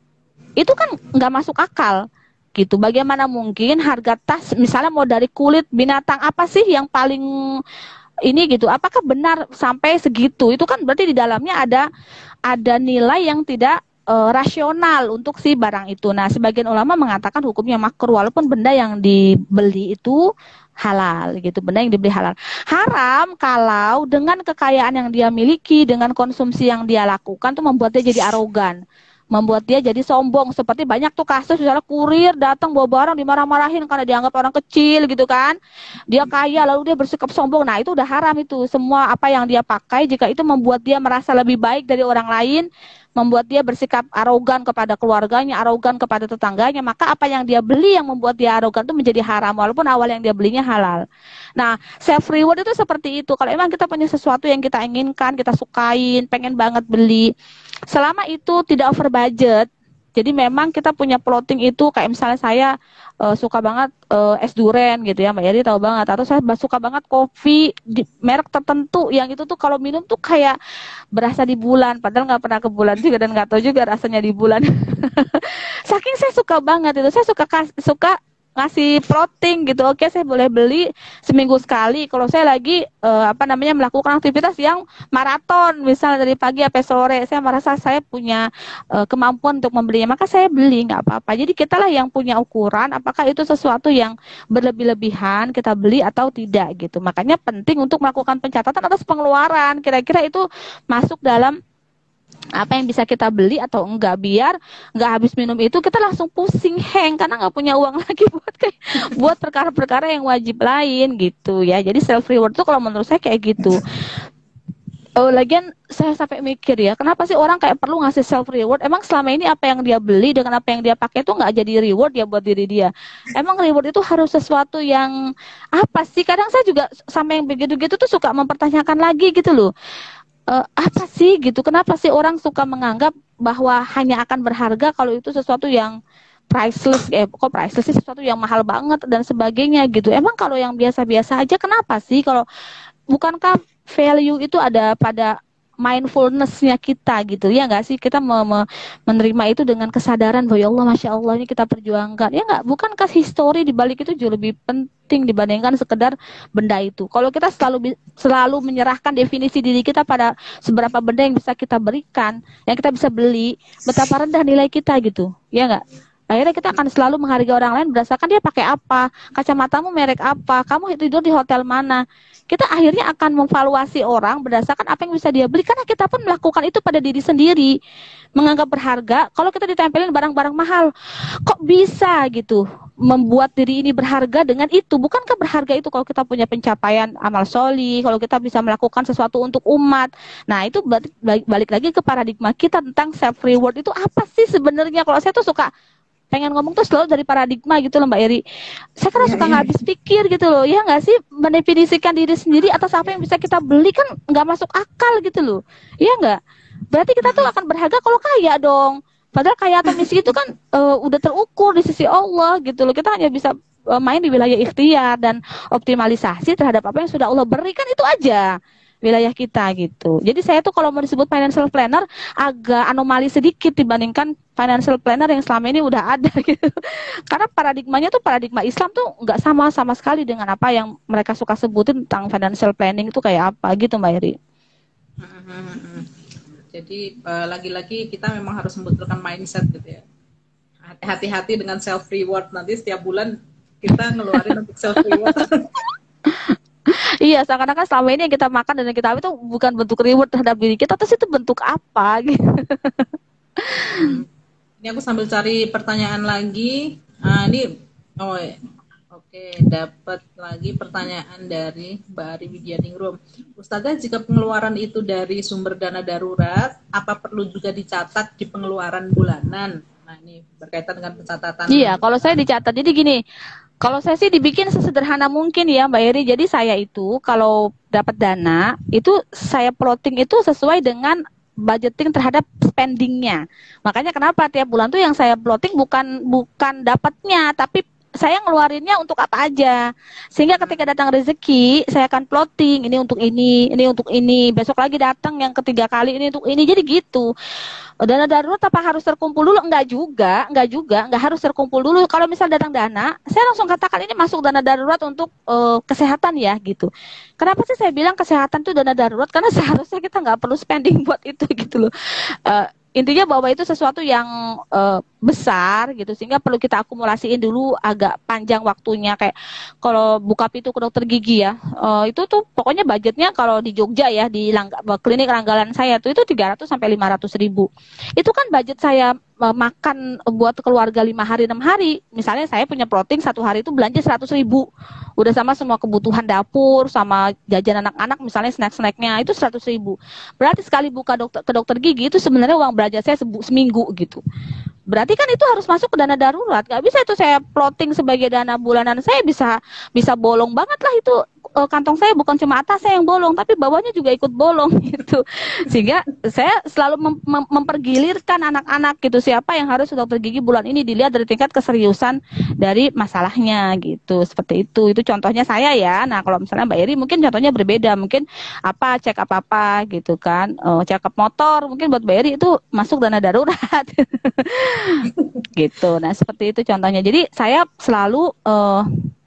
Itu kan nggak masuk akal gitu. Bagaimana mungkin harga tas misalnya mau dari kulit binatang apa sih yang paling ini gitu? Apakah benar sampai segitu? Itu kan berarti di dalamnya ada ada nilai yang tidak uh, rasional untuk si barang itu. Nah, sebagian ulama mengatakan hukumnya makruh walaupun benda yang dibeli itu halal gitu, benda yang dibeli halal. Haram kalau dengan kekayaan yang dia miliki, dengan konsumsi yang dia lakukan tuh membuat dia jadi arogan, membuat dia jadi sombong. Seperti banyak tuh kasus misalnya kurir datang bawa barang dimarah-marahin karena dianggap orang kecil gitu kan, dia kaya lalu dia bersikap sombong. Nah itu udah haram itu. Semua apa yang dia pakai jika itu membuat dia merasa lebih baik dari orang lain, membuat dia bersikap arogan kepada keluarganya, arogan kepada tetangganya, maka apa yang dia beli yang membuat dia arogan itu menjadi haram walaupun awal yang dia belinya halal. Nah, self reward itu seperti itu. Kalau emang kita punya sesuatu yang kita inginkan, kita sukain, pengen banget beli, selama itu tidak over budget, jadi memang kita punya plotting itu, kayak misalnya saya uh, suka banget uh, es duren gitu ya, Mbak Yari tahu banget, atau saya suka banget kopi di merek tertentu yang itu tuh kalau minum tuh kayak berasa di bulan, padahal nggak pernah ke bulan juga dan nggak tahu juga rasanya di bulan. Saking saya suka banget itu, saya suka suka ngasih plotting gitu. Oke, saya boleh beli seminggu sekali kalau saya lagi uh, apa namanya melakukan aktivitas yang maraton, misalnya dari pagi sampai sore, saya merasa saya punya uh, kemampuan untuk membelinya, maka saya beli, nggak apa-apa. Jadi kita lah yang punya ukuran apakah itu sesuatu yang berlebih-lebihan kita beli atau tidak gitu. Makanya penting untuk melakukan pencatatan atas pengeluaran, kira-kira itu masuk dalam apa yang bisa kita beli atau enggak, biar enggak habis minum itu kita langsung pusing hang karena nggak punya uang lagi buat kayak buat perkara-perkara yang wajib lain gitu ya. Jadi self reward tuh kalau menurut saya kayak gitu. Oh, lagian saya sampai mikir ya, kenapa sih orang kayak perlu ngasih self reward? Emang selama ini apa yang dia beli dengan apa yang dia pakai itu nggak jadi reward ya buat diri dia? Emang reward itu harus sesuatu yang apa sih? Kadang saya juga sama yang begitu-gitu tuh suka mempertanyakan lagi gitu loh. Uh, apa sih gitu, kenapa sih orang suka menganggap bahwa hanya akan berharga kalau itu sesuatu yang priceless, eh kok priceless sih, sesuatu yang mahal banget dan sebagainya gitu. Emang kalau yang biasa-biasa aja kenapa sih? Kalau bukankah value itu ada pada mindfulness-nya kita gitu ya nggak sih, kita me me menerima itu dengan kesadaran bahwa ya Allah, Masya Allah ini kita perjuangkan ya nggak, bukankah histori di balik itu jauh lebih penting dibandingkan sekedar benda itu. Kalau kita selalu selalu menyerahkan definisi diri kita pada seberapa benda yang bisa kita berikan, yang kita bisa beli, betapa rendah nilai kita gitu ya nggak. Akhirnya kita akan selalu menghargai orang lain berdasarkan dia pakai apa, kacamatamu merek apa, kamu tidur di hotel mana. Kita akhirnya akan memvaluasi orang berdasarkan apa yang bisa dia beli, karena kita pun melakukan itu pada diri sendiri, menganggap berharga. Kalau kita ditempelin barang-barang mahal, kok bisa gitu membuat diri ini berharga dengan itu? Bukankah berharga itu kalau kita punya pencapaian amal sholih, kalau kita bisa melakukan sesuatu untuk umat? Nah itu balik, balik lagi ke paradigma kita tentang self reward itu apa sih sebenarnya. Kalau saya tuh suka pengen ngomong tuh selalu dari paradigma gitu loh Mbak Eri. Saya karena suka nggak habis pikir gitu loh, ya nggak sih, mendefinisikan diri sendiri atas apa yang bisa kita beli kan nggak masuk akal gitu loh, ya nggak? Berarti kita tuh akan berharga kalau kaya dong. Padahal kaya atau miskin itu kan uh, udah terukur di sisi Allah gitu loh. Kita hanya bisa uh, main di wilayah ikhtiar dan optimalisasi terhadap apa yang sudah Allah berikan, itu aja. wilayah kita gitu. Jadi saya tuh kalau mau disebut financial planner agak anomali sedikit dibandingkan financial planner yang selama ini udah ada gitu. Karena paradigmanya tuh paradigma Islam tuh nggak sama sama sekali dengan apa yang mereka suka sebutin tentang financial planning itu kayak apa gitu Mbak Eri. Jadi lagi-lagi kita memang harus membetulkan mindset gitu ya. Hati-hati dengan self reward, nanti setiap bulan kita ngeluarin untuk self reward. Iya, seakan-akan selama ini yang kita makan dan yang kita ambil itu bukan bentuk reward terhadap diri kita, terus itu bentuk apa gitu. Hmm. Ini aku sambil cari pertanyaan lagi. Ah, ini oh ya. Oke, dapat lagi pertanyaan dari Mbak Ari Widianingrum. Ustazah, jika pengeluaran itu dari sumber dana darurat, apa perlu juga dicatat di pengeluaran bulanan? Nah, ini berkaitan dengan pencatatan. Iya, kalau saya dicatat. Jadi gini, kalau saya sih dibikin sesederhana mungkin ya Mbak Eri. Jadi saya itu kalau dapat dana, itu saya plotting itu sesuai dengan budgeting terhadap spendingnya. Makanya kenapa tiap bulan tuh yang saya plotting bukan bukan dapatnya, tapi saya ngeluarinnya untuk apa aja. Sehingga ketika datang rezeki, saya akan plotting, ini untuk ini, ini untuk ini. Besok lagi datang yang ketiga kali, ini untuk ini. Jadi gitu. Dana darurat apa harus terkumpul dulu? Enggak juga, enggak juga, enggak harus terkumpul dulu. Kalau misal datang dana, saya langsung katakan ini masuk dana darurat untuk uh, kesehatan ya gitu. Kenapa sih saya bilang kesehatan itu dana darurat? Karena seharusnya kita nggak perlu spending buat itu gitu loh. Uh, Intinya bahwa itu sesuatu yang uh, besar gitu, sehingga perlu kita akumulasiin dulu agak panjang waktunya. Kayak kalau buka pintu ke dokter gigi ya, uh, itu tuh pokoknya budgetnya kalau di Jogja ya, di Langga, klinik Ranggalan saya tuh itu tiga ratus sampai lima ratus ribu. Itu kan budget saya uh, makan buat keluarga lima hari enam hari. Misalnya saya punya plotting satu hari itu belanja seratus ribu. Udah sama semua kebutuhan dapur, sama jajan anak-anak misalnya snack-snacknya itu seratus ribu. Berarti sekali buka dokter, ke dokter gigi itu sebenarnya uang belanja saya seminggu gitu. Berarti kan itu harus masuk ke dana darurat. Gak bisa itu saya plotting sebagai dana bulanan. Saya bisa bisa bolong banget lah itu. Kantong saya bukan cuma atas saya yang bolong, tapi bawahnya juga ikut bolong gitu. Sehingga saya selalu mem mem mempergilirkan anak-anak gitu, siapa yang harus ke dokter gigi bulan ini, dilihat dari tingkat keseriusan dari masalahnya gitu. Seperti itu. Itu contohnya saya ya. Nah, kalau misalnya Mbak Eri mungkin contohnya berbeda. Mungkin apa cek apa-apa gitu kan. Oh, cek up motor, mungkin buat Mbak Eri itu masuk dana darurat. Gitu. Nah, seperti itu contohnya. Jadi saya selalu uh,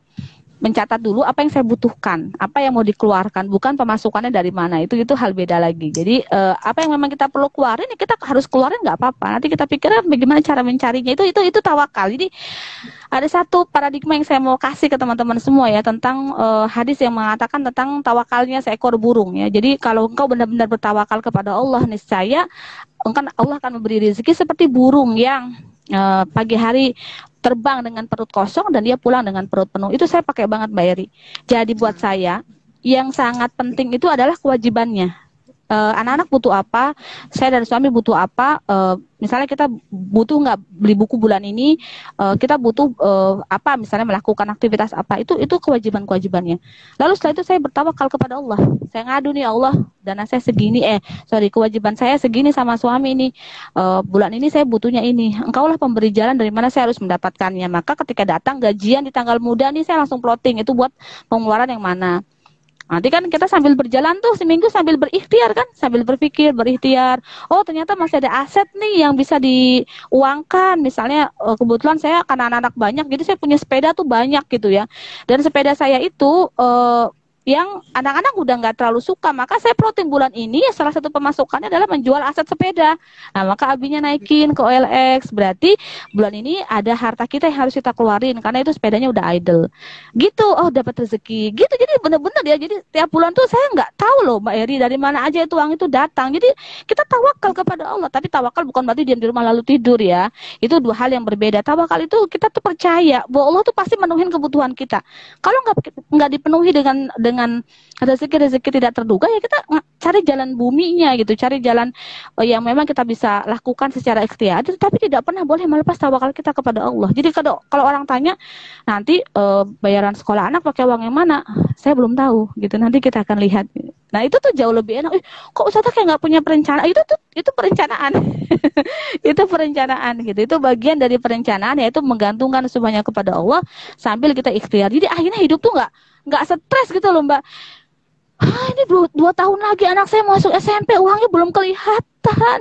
mencatat dulu apa yang saya butuhkan, apa yang mau dikeluarkan, bukan pemasukannya dari mana. Itu itu hal beda lagi. Jadi uh, apa yang memang kita perlu keluarin, ya kita harus keluarin nggak apa-apa. Nanti kita pikirkan bagaimana cara mencarinya. Itu itu itu tawakal. Jadi ada satu paradigma yang saya mau kasih ke teman-teman semua ya, tentang uh, hadis yang mengatakan tentang tawakalnya seekor burung ya. Jadi kalau engkau benar-benar bertawakal kepada Allah, niscaya engkau Allah akan memberi rezeki seperti burung yang uh, pagi hari terbang dengan perut kosong dan dia pulang dengan perut penuh. Itu saya pakai banget Mbak Eri. Jadi buat saya yang sangat penting itu adalah kewajibannya. Anak-anak uh, butuh apa, saya dan suami butuh apa. Uh, misalnya kita butuh nggak beli buku bulan ini, uh, kita butuh uh, apa, misalnya melakukan aktivitas apa, itu itu kewajiban-kewajibannya. Lalu setelah itu saya bertawakal kepada Allah. Saya ngadu nih, Allah, dana saya segini, eh sorry kewajiban saya segini sama suami ini. Uh, bulan ini saya butuhnya ini. Engkaulah pemberi jalan dari mana saya harus mendapatkannya. Maka ketika datang gajian di tanggal muda nih, saya langsung plotting itu buat pengeluaran yang mana. Nanti kan kita sambil berjalan tuh seminggu sambil berikhtiar kan, sambil berpikir, berikhtiar. Oh ternyata masih ada aset nih yang bisa diuangkan. Misalnya kebetulan saya kan anak-anak banyak, jadi saya punya sepeda tuh banyak gitu ya. Dan sepeda saya itu uh, yang anak-anak udah nggak terlalu suka, maka saya plotting bulan ini salah satu pemasukannya adalah menjual aset sepeda. Nah maka abinya naikin ke O L X, berarti bulan ini ada harta kita yang harus kita keluarin karena itu sepedanya udah idle gitu. Oh dapat rezeki gitu. Jadi bener-bener ya, jadi tiap bulan tuh saya nggak tahu loh Mbak Eri dari mana aja itu uang itu datang. Jadi kita tawakal kepada Allah, tapi tawakal bukan berarti diam di rumah lalu tidur ya. Itu dua hal yang berbeda. Tawakal itu kita tuh percaya bahwa Allah tuh pasti menuhin kebutuhan kita. Kalau nggak nggak dipenuhi dengan dengan rezeki-rezeki tidak terduga, ya kita cari jalan buminya gitu, cari jalan uh, yang memang kita bisa lakukan secara ikhtiar, tapi tidak pernah boleh melepas tawakal kita kepada Allah. Jadi kalau kalau orang tanya nanti uh, bayaran sekolah anak pakai uang yang mana, saya belum tahu gitu, nanti kita akan lihat. Nah itu tuh jauh lebih enak. Eh, kok Ustazah kayak nggak punya perencanaan? Itu tuh itu perencanaan, itu perencanaan gitu. Itu bagian dari perencanaan, yaitu menggantungkan semuanya kepada Allah sambil kita ikhtiar. Jadi akhirnya hidup tuh nggak nggak stres gitu loh Mbak. ah ini dua, dua tahun lagi anak saya masuk S M P, uangnya belum kelihatan.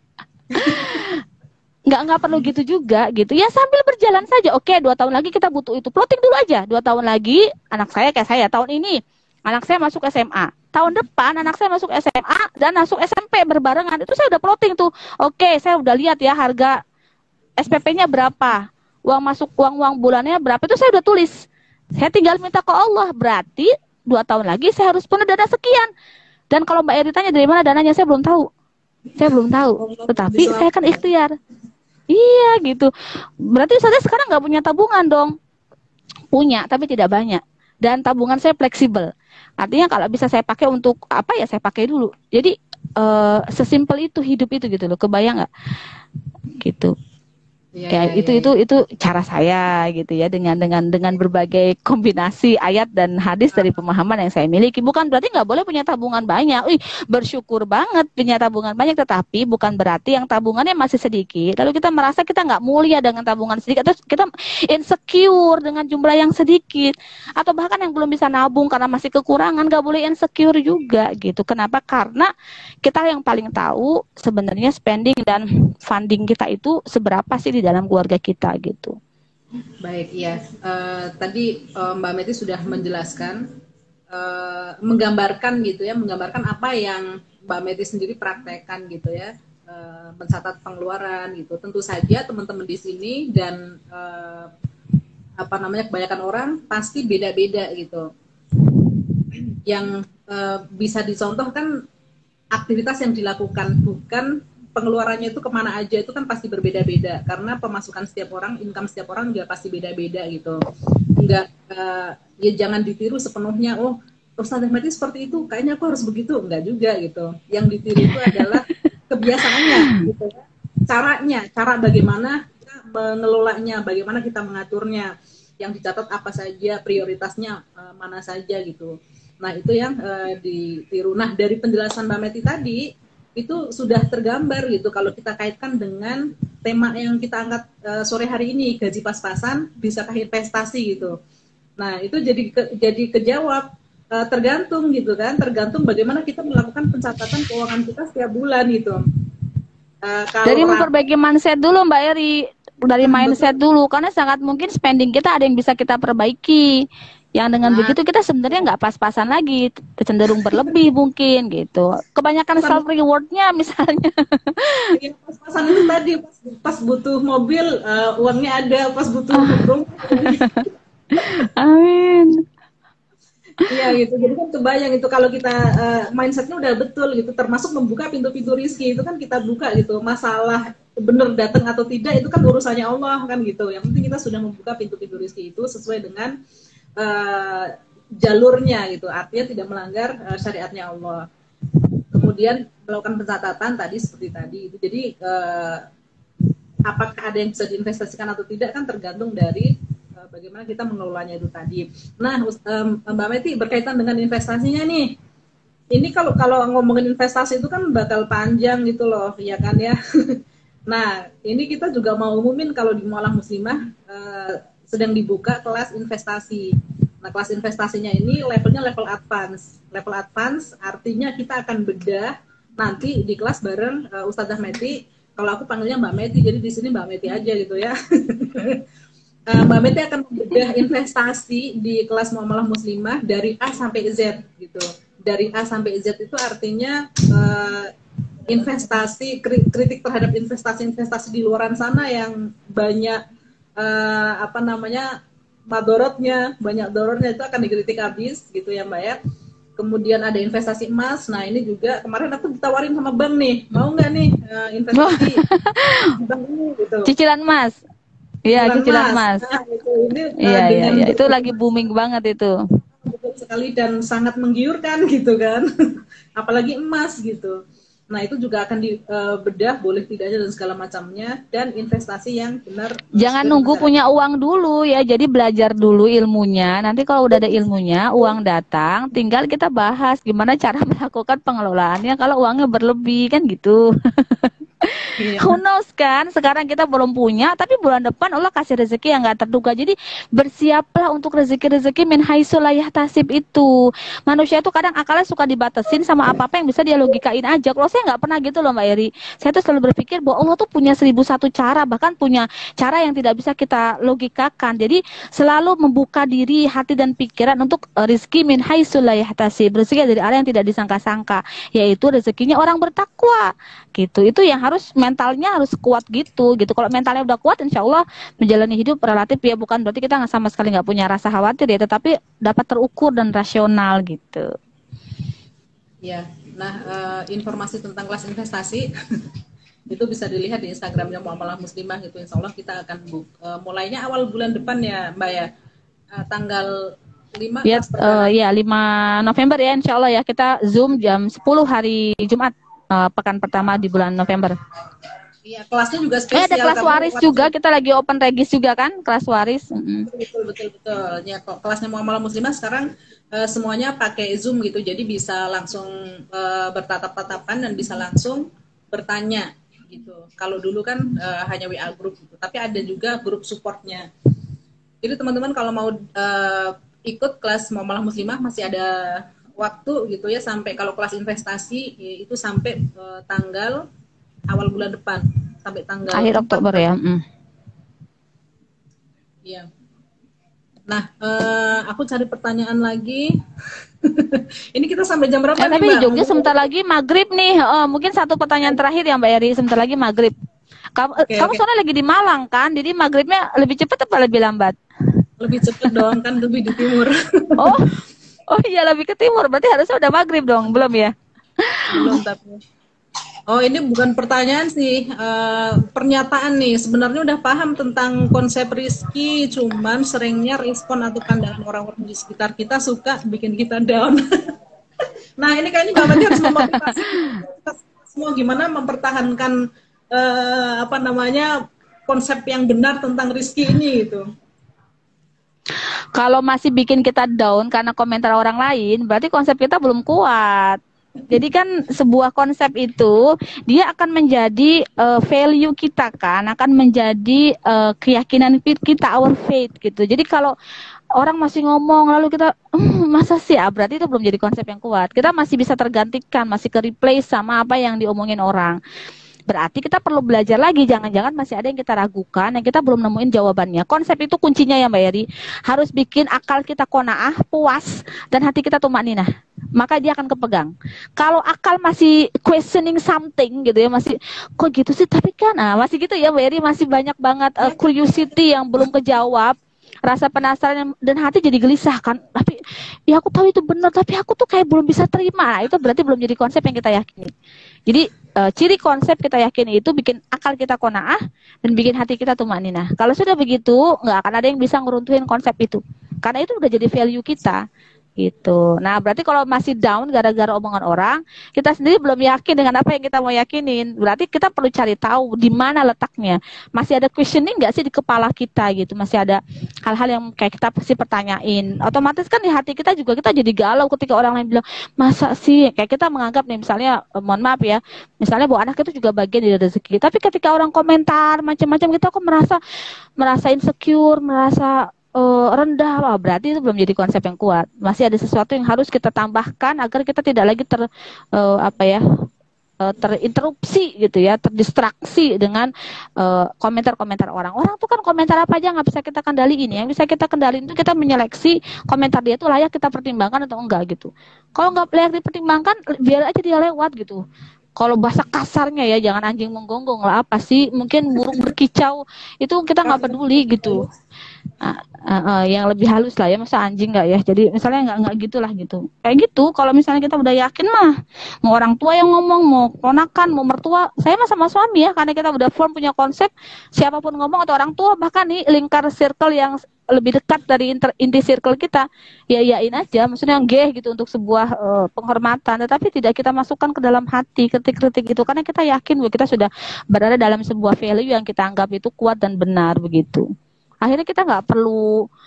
nggak nggak perlu gitu juga gitu ya, sambil berjalan saja. Oke, dua tahun lagi kita butuh itu, plotting dulu aja. Dua tahun lagi anak saya kayak saya, tahun ini anak saya masuk S M A, tahun depan anak saya masuk S M A dan masuk S M P berbarengan. Itu saya udah plotting tuh. Oke, saya udah lihat ya harga S P P-nya berapa, uang masuk, uang uang bulannya berapa, itu saya udah tulis. Saya tinggal minta ke Allah, berarti dua tahun lagi saya harus punya dana sekian. Dan kalau Mbak Eri tanya dari mana dananya, saya belum tahu. Saya belum tahu. Tetapi saya kan ikhtiar. Iya gitu. Berarti saya sekarang nggak punya tabungan dong. Punya, tapi tidak banyak. Dan tabungan saya fleksibel. Artinya kalau bisa saya pakai untuk apa ya saya pakai dulu. Jadi uh, sesimpel itu hidup itu gitu loh. Kebayang nggak? Gitu. Ya, ya, ya, itu ya, itu ya. itu cara saya gitu ya, dengan dengan dengan berbagai kombinasi ayat dan hadis dari pemahaman yang saya miliki. Bukan berarti nggak boleh punya tabungan banyak. Wih, bersyukur banget punya tabungan banyak, tetapi bukan berarti yang tabungannya masih sedikit lalu kita merasa kita nggak mulia dengan tabungan sedikit, atau kita insecure dengan jumlah yang sedikit, atau bahkan yang belum bisa nabung karena masih kekurangan. Nggak boleh insecure juga gitu. Kenapa? Karena kita yang paling tahu sebenarnya spending dan funding kita itu seberapa sih di dalam keluarga kita gitu. Baik, ya. Uh, tadi uh, Mbak Meti sudah menjelaskan, uh, menggambarkan gitu ya, menggambarkan apa yang Mbak Meti sendiri praktekkan gitu ya, uh, mencatat pengeluaran gitu. Tentu saja teman-teman di sini dan uh, apa namanya kebanyakan orang pasti beda-beda gitu. Yang uh, bisa dicontohkan aktivitas yang dilakukan, bukan pengeluarannya itu kemana aja, itu kan pasti berbeda-beda karena pemasukan setiap orang, income setiap orang juga pasti beda-beda gitu. Enggak, uh, ya jangan ditiru sepenuhnya, oh Ustazah Meti seperti itu, kayaknya aku harus begitu. Enggak juga gitu. Yang ditiru itu adalah kebiasaannya gitu. Caranya, cara bagaimana kita mengelolanya, bagaimana kita mengaturnya, yang dicatat apa saja, prioritasnya uh, mana saja gitu. Nah itu yang uh, ditiru. Nah dari penjelasan Mbak Meti tadi, itu sudah tergambar gitu kalau kita kaitkan dengan tema yang kita angkat uh, sore hari ini, gaji pas-pasan bisakah investasi gitu. Nah itu jadi ke, jadi kejawab, uh, tergantung gitu kan, tergantung bagaimana kita melakukan pencatatan keuangan kita setiap bulan gitu. Uh, kalau dari memperbaiki mindset dulu Mbak Eri, dari mindset betul. dulu, karena sangat mungkin spending kita ada yang bisa kita perbaiki. Yang dengan nah, begitu kita sebenarnya nggak pas-pasan lagi, cenderung berlebih mungkin gitu. Kebanyakan self rewardnya misalnya. Ya, pas-pasan itu tadi pas, pas butuh mobil uh, uangnya ada, pas butuh rumah. Amin. Iya gitu. Jadi kan kebayang itu kalau kita uh, mindsetnya udah betul gitu, termasuk membuka pintu-pintu rizki itu kan kita buka gitu. Masalah bener datang atau tidak itu kan urusannya Allah kan gitu. Yang penting kita sudah membuka pintu-pintu rizki itu sesuai dengan Uh, jalurnya gitu, artinya tidak melanggar uh, syariatnya Allah. Kemudian melakukan pencatatan tadi seperti tadi itu. Jadi uh, apakah ada yang bisa diinvestasikan atau tidak kan tergantung dari uh, bagaimana kita mengelolanya itu tadi. Nah, um, Mbak Meti berkaitan dengan investasinya nih. Ini kalau kalau ngomongin investasi itu kan bakal panjang gitu loh, ya kan ya. Nah, ini kita juga mau umumin kalau di Muamalah Muslimah uh, sedang dibuka kelas investasi. Nah, kelas investasinya ini levelnya level advance. Level advance artinya kita akan bedah nanti di kelas bareng uh, Ustazah Meti. Kalau aku panggilnya Mbak Meti, jadi di sini Mbak Meti aja gitu ya. uh, Mbak Meti akan membedah investasi di kelas Muamalah Muslimah dari A sampai Z gitu. Dari A sampai Z itu artinya uh, investasi, kritik terhadap investasi-investasi di luaran sana yang banyak Uh, apa namanya madorotnya, banyak dorornya, itu akan dikritik habis gitu ya Mbak ya. Kemudian ada investasi emas. Nah ini juga kemarin aku ditawarin sama bank nih, mau nggak nih uh, investasi bank ini gitu. Cicilan emas. Iya, cicilan emas. Nah, itu ini uh, iya, dengan iya, iya. Itu lagi booming banget itu. Betul sekali dan sangat menggiurkan gitu kan. Apalagi emas gitu. Nah itu juga akan dibedah, uh, boleh tidaknya dan segala macamnya, dan investasi yang benar. Jangan nunggu masyarakat. Punya uang dulu ya, jadi belajar dulu ilmunya. Nanti kalau udah ada ilmunya, uang datang, tinggal kita bahas gimana cara melakukan pengelolaannya kalau uangnya berlebih kan gitu. Iya. Who knows kan, sekarang kita belum punya, tapi bulan depan Allah kasih rezeki yang nggak terduga. Jadi bersiaplah untuk rezeki-rezeki min haitsu la yahtasib itu. Manusia itu kadang akalnya suka dibatasin sama apa-apa yang bisa dia logikain aja. Kalau saya nggak pernah gitu loh Mbak Eri. Saya tuh selalu berpikir bahwa Allah tuh punya seribu satu cara, bahkan punya cara yang tidak bisa kita logikakan. Jadi selalu membuka diri, hati dan pikiran untuk uh, rizki min haitsu la yahtasib. Rezeki dari arah yang tidak disangka-sangka, yaitu rezekinya orang bertakwa. Gitu. Itu yang harus mentalnya harus kuat gitu. Gitu. Kalau mentalnya udah kuat, insya Allah menjalani hidup relatif ya bukan berarti kita nggak sama sekali nggak punya rasa khawatir ya, tetapi dapat terukur dan rasional gitu. Ya, nah uh, informasi tentang kelas investasi itu bisa dilihat di Instagramnya Muamalah Muslimah gitu. Insya Allah kita akan book. Uh, mulainya awal bulan depan ya Mbak ya, uh, tanggal lima Ya, kelas uh, ya lima November ya insya Allah ya, kita Zoom jam sepuluh hari Jumat. Uh, pekan pertama di bulan November. Iya, kelasnya juga spesial. Eh, ada kelas waris juga, kita lagi open regis juga kan, kelas waris. Mm-hmm. Betul, betul, betul. Ya, kok kelasnya Muamalah Muslimah sekarang uh, semuanya pakai Zoom gitu, jadi bisa langsung uh, bertatap-tatapan dan bisa langsung bertanya gitu. Kalau dulu kan uh, hanya W A group gitu, tapi ada juga grup supportnya. Jadi teman-teman kalau mau uh, ikut kelas Muamalah Muslimah masih ada waktu gitu ya, sampai kalau kelas investasi itu sampai uh, tanggal awal bulan depan, sampai tanggal akhir Oktober ya. Mm. Iya. Nah, uh, aku cari pertanyaan lagi. Ini kita sampai jam berapa eh, nih, tapi Mbak? di Jogja sebentar lagi maghrib nih. Oh, mungkin satu pertanyaan terakhir ya Mbak Eri, sebentar lagi maghrib. Kamu, okay, kamu okay. soalnya lagi di Malang kan, jadi maghribnya lebih cepat apa lebih lambat? Lebih cepat dong, kan lebih di timur. Oh. Oh iya, lebih ke timur, berarti harusnya udah maghrib dong, belum ya? Belum, tapi. Oh, ini bukan pertanyaan sih, uh, pernyataan nih. Sebenarnya udah paham tentang konsep rizki, cuman seringnya respon atau pandangan orang-orang di sekitar kita suka bikin kita down. Nah, ini kayaknya Mbak Mati harus memotivasi kita semua gimana mempertahankan uh, apa namanya konsep yang benar tentang rizki ini gitu. Kalau masih bikin kita down karena komentar orang lain, berarti konsep kita belum kuat. Jadi kan sebuah konsep itu dia akan menjadi uh, value kita kan, akan menjadi uh, keyakinan kita, our faith gitu. Jadi kalau orang masih ngomong lalu kita hm, masa sih ah, berarti itu belum jadi konsep yang kuat. Kita masih bisa tergantikan, masih ke replace sama apa yang diomongin orang. Berarti kita perlu belajar lagi, jangan-jangan masih ada yang kita ragukan, yang kita belum nemuin jawabannya. Konsep itu kuncinya ya Mbak Yeri, harus bikin akal kita qanaah, puas, dan hati kita tumakninah. Maka dia akan kepegang. Kalau akal masih questioning something gitu ya, masih kok gitu sih, tapi kan ah, masih gitu ya Mbak Yeri, masih banyak banget uh, curiosity yang belum kejawab, rasa penasaran dan hati jadi gelisah kan. Tapi ya aku tahu itu benar, tapi aku tuh kayak belum bisa terima. Nah, itu berarti belum jadi konsep yang kita yakini. Jadi uh, ciri konsep kita yakini itu bikin akal kita qanaah dan bikin hati kita tumakninah. Kalau sudah begitu, nggak akan ada yang bisa ngeruntuhin konsep itu. Karena itu udah jadi value kita. Gitu. Nah, berarti kalau masih down gara-gara omongan orang, kita sendiri belum yakin dengan apa yang kita mau yakinin. Berarti kita perlu cari tahu di mana letaknya. Masih ada questioning nggak sih di kepala kita gitu? Masih ada hal-hal yang kayak kita pasti pertanyain. Otomatis kan di hati kita juga kita jadi galau ketika orang lain bilang, masa sih? Kayak kita menganggap nih, misalnya, mohon maaf ya, misalnya bahwa anak itu juga bagian dari rezeki. Tapi ketika orang komentar macam-macam, kita kok merasa merasa insecure, merasa Uh, rendah, wah, berarti itu belum jadi konsep yang kuat. Masih ada sesuatu yang harus kita tambahkan agar kita tidak lagi ter uh, apa ya uh, terinterupsi gitu ya, terdistraksi dengan komentar-komentar uh, orang. Orang tuh kan komentar apa aja nggak bisa kita kendaliin. Yang bisa kita kendaliin itu kita menyeleksi komentar dia itu layak kita pertimbangkan atau enggak gitu. Kalau nggak layak dipertimbangkan, biar aja dia lewat gitu. Kalau bahasa kasarnya ya, jangan anjing menggonggong lah, apa sih, mungkin burung berkicau, itu kita nggak peduli gitu. Uh, uh, uh, yang lebih halus lah ya, masa anjing nggak ya, jadi misalnya nggak nggak gitulah gitu, kayak gitu. Kalau misalnya kita udah yakin mah, mau orang tua yang ngomong, mau ponakan, mau mertua, saya mah sama suami ya, karena kita udah firm punya konsep, siapapun ngomong atau orang tua, bahkan nih lingkar circle yang lebih dekat dari inter, inti circle kita, ya yain aja, maksudnya yang geh gitu untuk sebuah uh, penghormatan, tetapi tidak kita masukkan ke dalam hati kritik-kritik itu, karena kita yakin bahwa kita sudah berada dalam sebuah value yang kita anggap itu kuat dan benar begitu. Akhirnya kita nggak perlu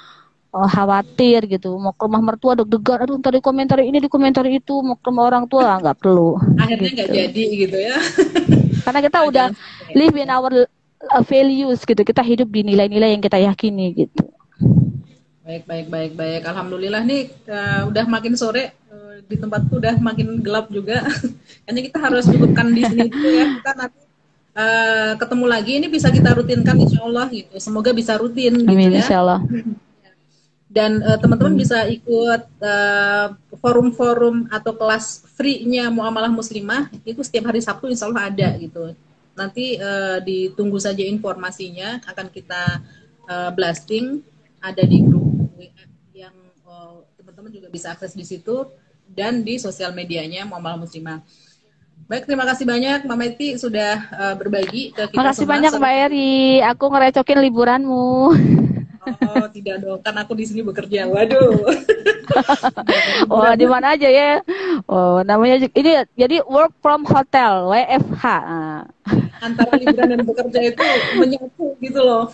eh, khawatir gitu, mau ke rumah mertua deg-degan, aduh ntar di komentar ini di komentar itu, mau ke rumah orang tua nggak perlu Akhirnya nggak gitu. jadi gitu ya. Karena kita Ah, udah jangan sampai. live in our uh, values gitu, kita hidup di nilai-nilai yang kita yakini gitu. Baik, baik, baik, baik. Alhamdulillah nih eh, udah makin sore, eh, di tempatku udah makin gelap juga. Kayaknya kita harus cukupkan di sini dulu ya. Kita nanti eh, ketemu lagi. Ini bisa kita rutinkan insya Allah gitu. Semoga bisa rutin gitu Amin ya. insyaallah. Dan eh, teman-teman Hmm. bisa ikut eh, forum-forum atau kelas free-nya Muamalah Muslimah itu setiap hari Sabtu insya Allah ada gitu. Nanti eh, ditunggu saja informasinya, akan kita eh, blasting, ada di grup W A yang eh, teman-teman juga bisa akses di situ dan di sosial medianya Muamalah Muslimah. Baik, terima kasih banyak Mama Eti sudah eh, berbagi ke kita Makasih semua. banyak Mbak Eri, aku ngerecokin liburanmu. Oh, tidak dong, kan aku di sini bekerja. Waduh. Oh, di mana aja ya? Oh, namanya ju- ini jadi work from hotel, W F H. Nah, Antara liburan dan bekerja itu menyatu gitu loh.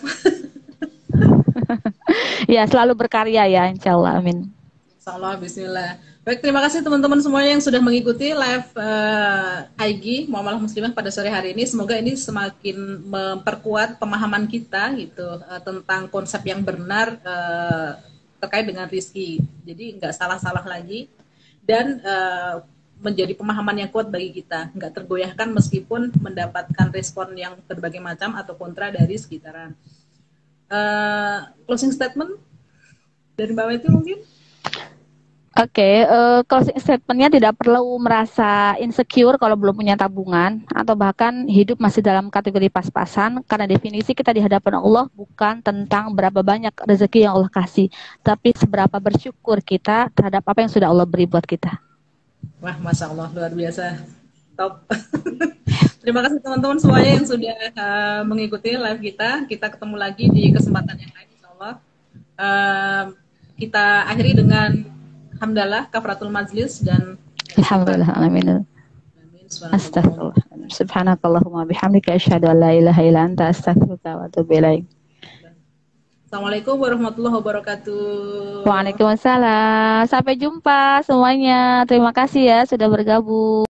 ya selalu berkarya ya, insya Allah, amin. Insya Allah, Bismillah. Baik, terima kasih teman-teman semuanya yang sudah mengikuti live uh, I G Muamalah Muslimah pada sore hari ini. Semoga ini semakin memperkuat pemahaman kita gitu uh, tentang konsep yang benar uh, terkait dengan rizki. Jadi nggak salah-salah lagi dan uh, menjadi pemahaman yang kuat bagi kita, nggak tergoyahkan meskipun mendapatkan respon yang berbagai macam atau kontra dari sekitaran. Uh, closing statement dari Mbak Weti mungkin? Oke, eh, closing statement-nya tidak perlu merasa insecure kalau belum punya tabungan atau bahkan hidup masih dalam kategori pas-pasan, karena definisi kita di hadapan Allah bukan tentang berapa banyak rezeki yang Allah kasih, tapi seberapa bersyukur kita terhadap apa yang sudah Allah beri buat kita. Wah, Masya Allah, luar biasa. Top. Terima kasih teman-teman semuanya yang sudah uh, mengikuti live kita. Kita ketemu lagi di kesempatan yang lain, insya Allah. Uh, kita akhiri dengan hamdalah, kafaratul majlis, dan Alhamdulillah, amin. Astagfirullah. Subhanakallahumma bihamdika asyhadu an la ilaha illa anta astaghfiruka wa atubu ilaik. Assalamualaikum warahmatullahi wabarakatuh. Waalaikumsalam. Sampai jumpa semuanya. Terima kasih ya sudah bergabung.